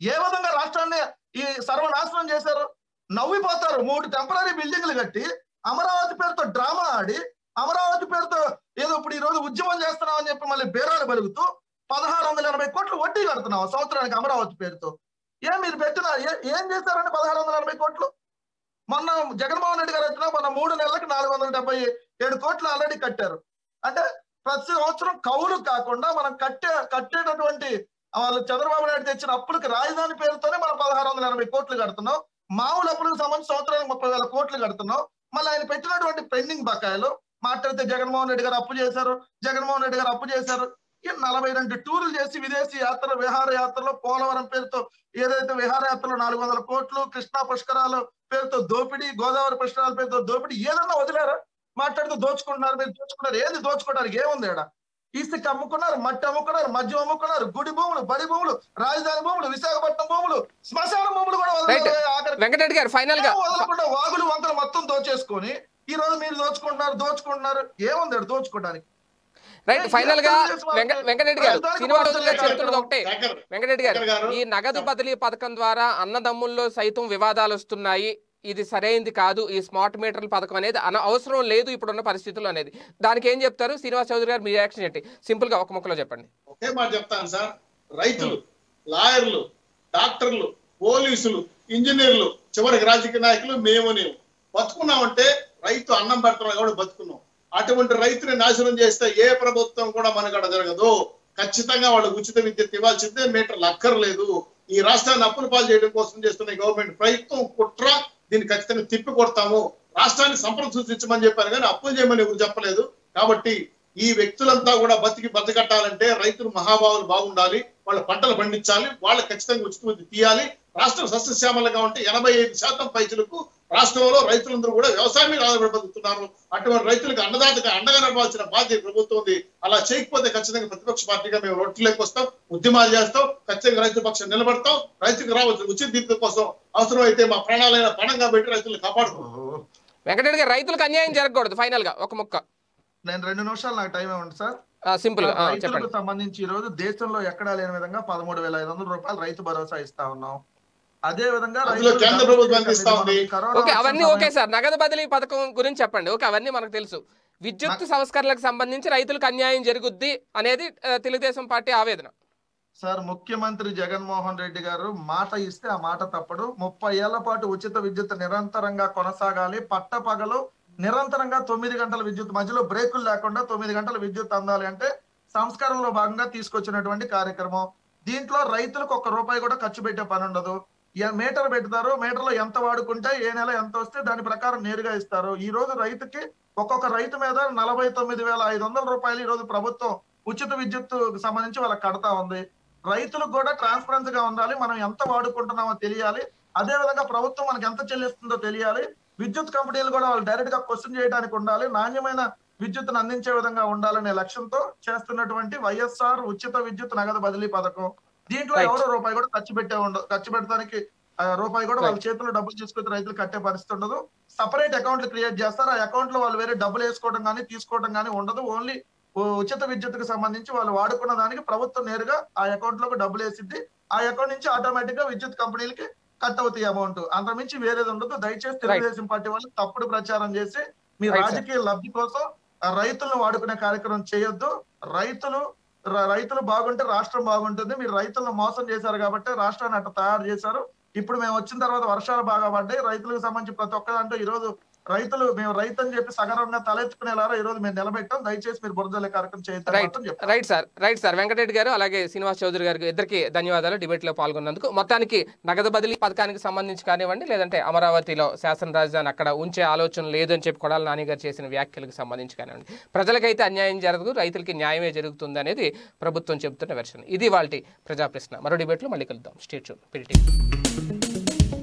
S2: ఏ విధంగా రాష్ట్రాన్ని ఈ సర్వనాశనం చేశారు? నవ్విపోతారు. మూడు టెంపరీ బిల్డింగ్లు కట్టి అమరావతి పేరుతో డ్రామా ఆడి అమరావతి పేరుతో ఏదో ఇప్పుడు ఈ రోజు ఉద్యమం చేస్తున్నాం అని చెప్పి మళ్ళీ బేరాలు బలుగుతూ పదహారు వందల ఎనభై కోట్లు వడ్డీ కడుతున్నాం సంవత్సరానికి అమరావతి పేరుతో. ఏం మీరు పెట్టిన ఏం చేశారండి పదహారు వందల ఎనభై కోట్లు? మొన్న జగన్మోహన్ రెడ్డి గారు వచ్చినా మొన్న మూడు నెలలకు నాలుగు వందల డెబ్బై ఏడు కోట్లు ఆల్రెడీ కట్టారు. అంటే ప్రతి సంవత్సరం కౌలు కాకుండా మనం కట్టే కట్టేటటువంటి వాళ్ళు చంద్రబాబు నాయుడు తెచ్చిన అప్పులకి రాజధాని పేరుతోనే మనం పదహారు వందల ఎనభై కోట్లు కడుతున్నాం. మామూలు అప్పులకు సంబంధించి సంవత్సరానికి ముప్పై వేల కోట్లు కడుతున్నాం. మళ్ళీ ఆయన పెట్టినటువంటి పెండింగ్ బకాయిలు మాట్లాడితే జగన్మోహన్ రెడ్డి గారు అప్పు చేశారు, జగన్మోహన్ రెడ్డి గారు అప్పు చేశారు. ఈ నలభై రెండు టూర్లు చేసి విదేశీ యాత్ర విహార యాత్రలో పోలవరం పేరుతో ఏదైతే విహారయాత్రలో నాలుగు వందల కోట్లు, కృష్ణా పుష్కరాల పేరుతో దోపిడీ, గోదావరి పుష్కరాల పేరుతో దోపిడీ ఏదన్నా వదిలేరా? మాట్లాడుతూ దోచుకుంటున్నారు, మీరు దోచుకున్నారు. ఏది దోచుకోవడానికి ఏముంది? ఏడా ఇసుక అమ్ముకున్నారు, మట్టి అమ్ముకున్నారు, మద్యం అమ్ముకున్నారు, గుడి భూములు, బడి భూములు, రాజధాని భూములు, విశాఖపట్నం భూములు, శ్మశాన భూములు కూడా
S1: వెంకటరెడ్డి గారు ఫైనల్ గా
S2: వదలకుండా వాగులు వంకలు మొత్తం దోచేసుకొని ఈ రోజు మీరు దోచుకుంటున్నారు దోచుకుంటున్నారు ఏముంది దోచుకోవడానికి?
S1: రైట్ ఫైనల్ గా వెంకటరెడ్డి గారు శ్రీనివాసరావు గారు చెప్తున్నది ఒకటే, వెంకటరెడ్డి గారు ఈ నగదు బదిలీ పథకం ద్వారా అన్నదమ్ముల్లో సైతం వివాదాలు వస్తున్నాయి, ఇది సరైనది కాదు, ఈ స్మార్ట్ మీటర్ల పథకం అనేది అన అవసరం లేదు ఇప్పుడున్న పరిస్థితుల్లో అనేది, దానికి ఏం చెప్తారు? శ్రీనివాస్ చౌదరి గారు మీ రియాక్షన్ ఏంటి? సింపుల్ గా ఒక ముక్కలో చెప్పండి.
S3: ఒకే మాట చెప్తాను సార్. రైతులు, లాయర్లు, డాక్టర్లు, పోలీసులు, ఇంజనీర్లు, చివరికి రాజకీయ నాయకులు మేము నేను బతుకున్నామంటే రైతు అన్నం పెడుతున్నాం కాబట్టి బతుకున్నాం. అటువంటి రైతుని నాశనం చేస్తే ఏ ప్రభుత్వం కూడా మనగడ జరగదు. ఖచ్చితంగా వాళ్ళకి ఉచిత విద్యుత్ ఇవ్వాల్సిందే, మీటర్లు అక్కర్లేదు. ఈ రాష్ట్రాన్ని అప్పుల పాలు చేయడం కోసం చేస్తున్న గవర్నమెంట్ ప్రయత్నం కుట్ర, దీన్ని ఖచ్చితంగా తిప్పి కొడతాము. రాష్ట్రాన్ని సంపద సృష్టించమని చెప్పారు కానీ అప్పులు చేయమని ఎవరు చెప్పలేదు. కాబట్టి ఈ వ్యక్తులంతా కూడా బతికి బతకట్టాలంటే రైతులు మహాభావులు బాగుండాలి, వాళ్ళ పంటలు పండించాలి, వాళ్ళకి ఖచ్చితంగా ఉచిత విద్యుత్ తీయాలి. రాష్ట్రం సస్యశ్యామలంగా ఉంటే ఎనభై ఐదు శాతం పైసలకు రాష్ట్రంలో రైతులందరూ కూడా వ్యవసాయం మీద ఆధారపడి బతుకుతున్నారు. అటువంటి రైతులకు అన్నదాతగా అండగా నడవాల్సిన బాధ్యత ప్రభుత్వం ఉంది. అలా చేయకపోతే ఖచ్చితంగా ప్రతిపక్ష పార్టీగా మేము రోడ్లకి వస్తాం, ఉద్యమాలు చేస్తాం, ఖచ్చితంగా రైతు పక్షం నిలబడతాం. రైతులకు రావాల్సిన ఉచిత విద్యుత్ కోసం అవసరం అయితే మా ప్రాణాలైన పణంగా పెట్టి రైతులను కాపాడుకుంటాం.
S1: వెంకటరెడ్డి గారు రైతులకు అన్యాయం జరగకూడదు. ఫైనల్ గా ఒక ముక్క.
S2: నేను రెండు నిమిషాలు నాకు టైం ఇవ్వండి సార్.
S1: సింపుల్ గా
S2: రైతులకు సంబంధించి ఈ రోజు దేశంలో ఎక్కడా లేని విధంగా పదమూడు వేల ఐదు వందల రూపాయలు రైతు భరోసా ఇస్తా ఉన్నాం. అదే విధంగా
S3: కేంద్ర ప్రభుత్వం ఇస్తా ఉంది.
S1: ఓకే అవన్నీ ఓకే సార్. నగదు బదిలీ పథకం గురించి చెప్పండి. ఓకే అవన్నీ మనకు తెలుసు. విద్యుత్ సంస్కరణలకు సంబంధించి రైతులకు అన్యాయం జరుగుద్ది అనేది తెలుగుదేశం పార్టీ ఆవేదన.
S2: సార్ ముఖ్యమంత్రి జగన్మోహన్ రెడ్డి గారు మాట ఇస్తే ఆ మాట తప్పడు. ముప్పై ఏళ్ల పాటు ఉచిత విద్యుత్ నిరంతరంగా కొనసాగాలి. పట్టపగలు నిరంతరంగా తొమ్మిది గంటల విద్యుత్, మధ్యలో బ్రేకులు లేకుండా తొమ్మిది గంటల విద్యుత్ అందాలి అంటే సంస్కరణలో భాగంగా తీసుకొచ్చినటువంటి కార్యక్రమం. దీంట్లో రైతులకు ఒక్క రూపాయి కూడా ఖర్చు పెట్టే పని ఉండదు. మీటర్ పెడతారు, మీటర్ లో ఎంత వాడుకుంటే ఏ నెల ఎంత వస్తే దాని ప్రకారం నేరుగా ఇస్తారు. ఈ రోజు రైతుకి ఒక్కొక్క రైతు మీద నలభై తొమ్మిది వేల ఐదు వందల రూపాయలు ఈ రోజు ప్రభుత్వం ఉచిత విద్యుత్ సంబంధించి వాళ్ళకి కడతా ఉంది. రైతులకు కూడా ట్రాన్స్పరెన్సీ గా ఉండాలి, మనం ఎంత వాడుకుంటున్నామో తెలియాలి. అదే విధంగా ప్రభుత్వం మనకి ఎంత చెల్లిస్తుందో తెలియాలి. విద్యుత్ కంపెనీలు కూడా వాళ్ళు డైరెక్ట్ గా క్వశ్చన్ చేయడానికి ఉండాలి. నాణ్యమైన విద్యుత్తును అందించే విధంగా ఉండాలనే లక్ష్యంతో చేస్తున్నటువంటి వైఎస్ఆర్ ఉచిత విద్యుత్ నగదు బదిలీ పథకం. దీంట్లో ఎవరో రూపాయి కూడా ఖర్చు పెట్టే ఉండదు. ఖర్చు పెట్టడానికి రూపాయి కూడా వాళ్ళ చేతుల్లో డబ్బులు తీసుకుని రైతులు కట్టే పరిస్థితి ఉండదు. సపరేట్ అకౌంట్లు క్రియేట్ చేస్తారు. ఆ అకౌంట్ లో వాళ్ళు వేరే డబ్బులు వేసుకోవడం కానీ తీసుకోవడం కానీ ఉండదు. ఓన్లీ ఉచిత విద్యుత్తుకు సంబంధించి వాళ్ళు వాడుకున్న దానికి ప్రభుత్వం నేరుగా ఆ అకౌంట్ లోకి డబ్బులు వేసిద్ది. ఆ అకౌంట్ నుంచి ఆటోమేటిక్ గా విద్యుత్ కంపెనీలకి కట్ అవుతాయి అమౌంట్. అంతమించి వేరేది ఉండదు. దయచేసి తెలుగుదేశం పార్టీ వాళ్ళు తప్పుడు ప్రచారం చేసి మీ రాజకీయ లబ్ధి కోసం రైతులను వాడుకునే కార్యక్రమం చేయొద్దు. రైతులు రైతులు బాగుంటే రాష్ట్రం బాగుంటుంది. మీరు రైతులను మోసం చేశారు కాబట్టి రాష్ట్రాన్ని అట్లా తయారు చేశారు. ఇప్పుడు మేము వచ్చిన తర్వాత వర్షాలు బాగా పడ్డాయి. రైతులకు సంబంధించి ప్రతి ఒక్క దాంట్లో ఈ రోజు రైతులు మేము రైతు అని చెప్పి సగర్వంగా తలెత్తుకునేలారా ఈ రోజు మేము నిలబెట్టాం. దయచేసి మీరు బురదలే కార్యక్రమం చేయాలి.
S1: Right sir right sir Venkatareddy గారు అలాగే శ్రీనివాస్ చౌదరి గారికి ఇద్దరికి ధన్యవాదాలు డిబేట్ లో పాల్గొన్నందుకు. మొత్తానికి నగదు బదిలీ పథకానికి సంబంధించి కానివ్వండి, లేదంటే అమరావతిలో శాసన రాజధాని అక్కడ ఉంచే ఆలోచన లేదని చెప్పి కొడాలి నాని గారు చేసిన వ్యాఖ్యలకు సంబంధించి కానివ్వండి, ప్రజలకైతే అన్యాయం జరగదు, రైతులకి న్యాయమే జరుగుతుంది అనేది ప్రభుత్వం చెబుతున్న వెర్షన్. ఇది వాళ్ళ ప్రజా ప్రశ్న. మరో డిబేట్లో మళ్ళీ కలుద్దాం. Stay tune.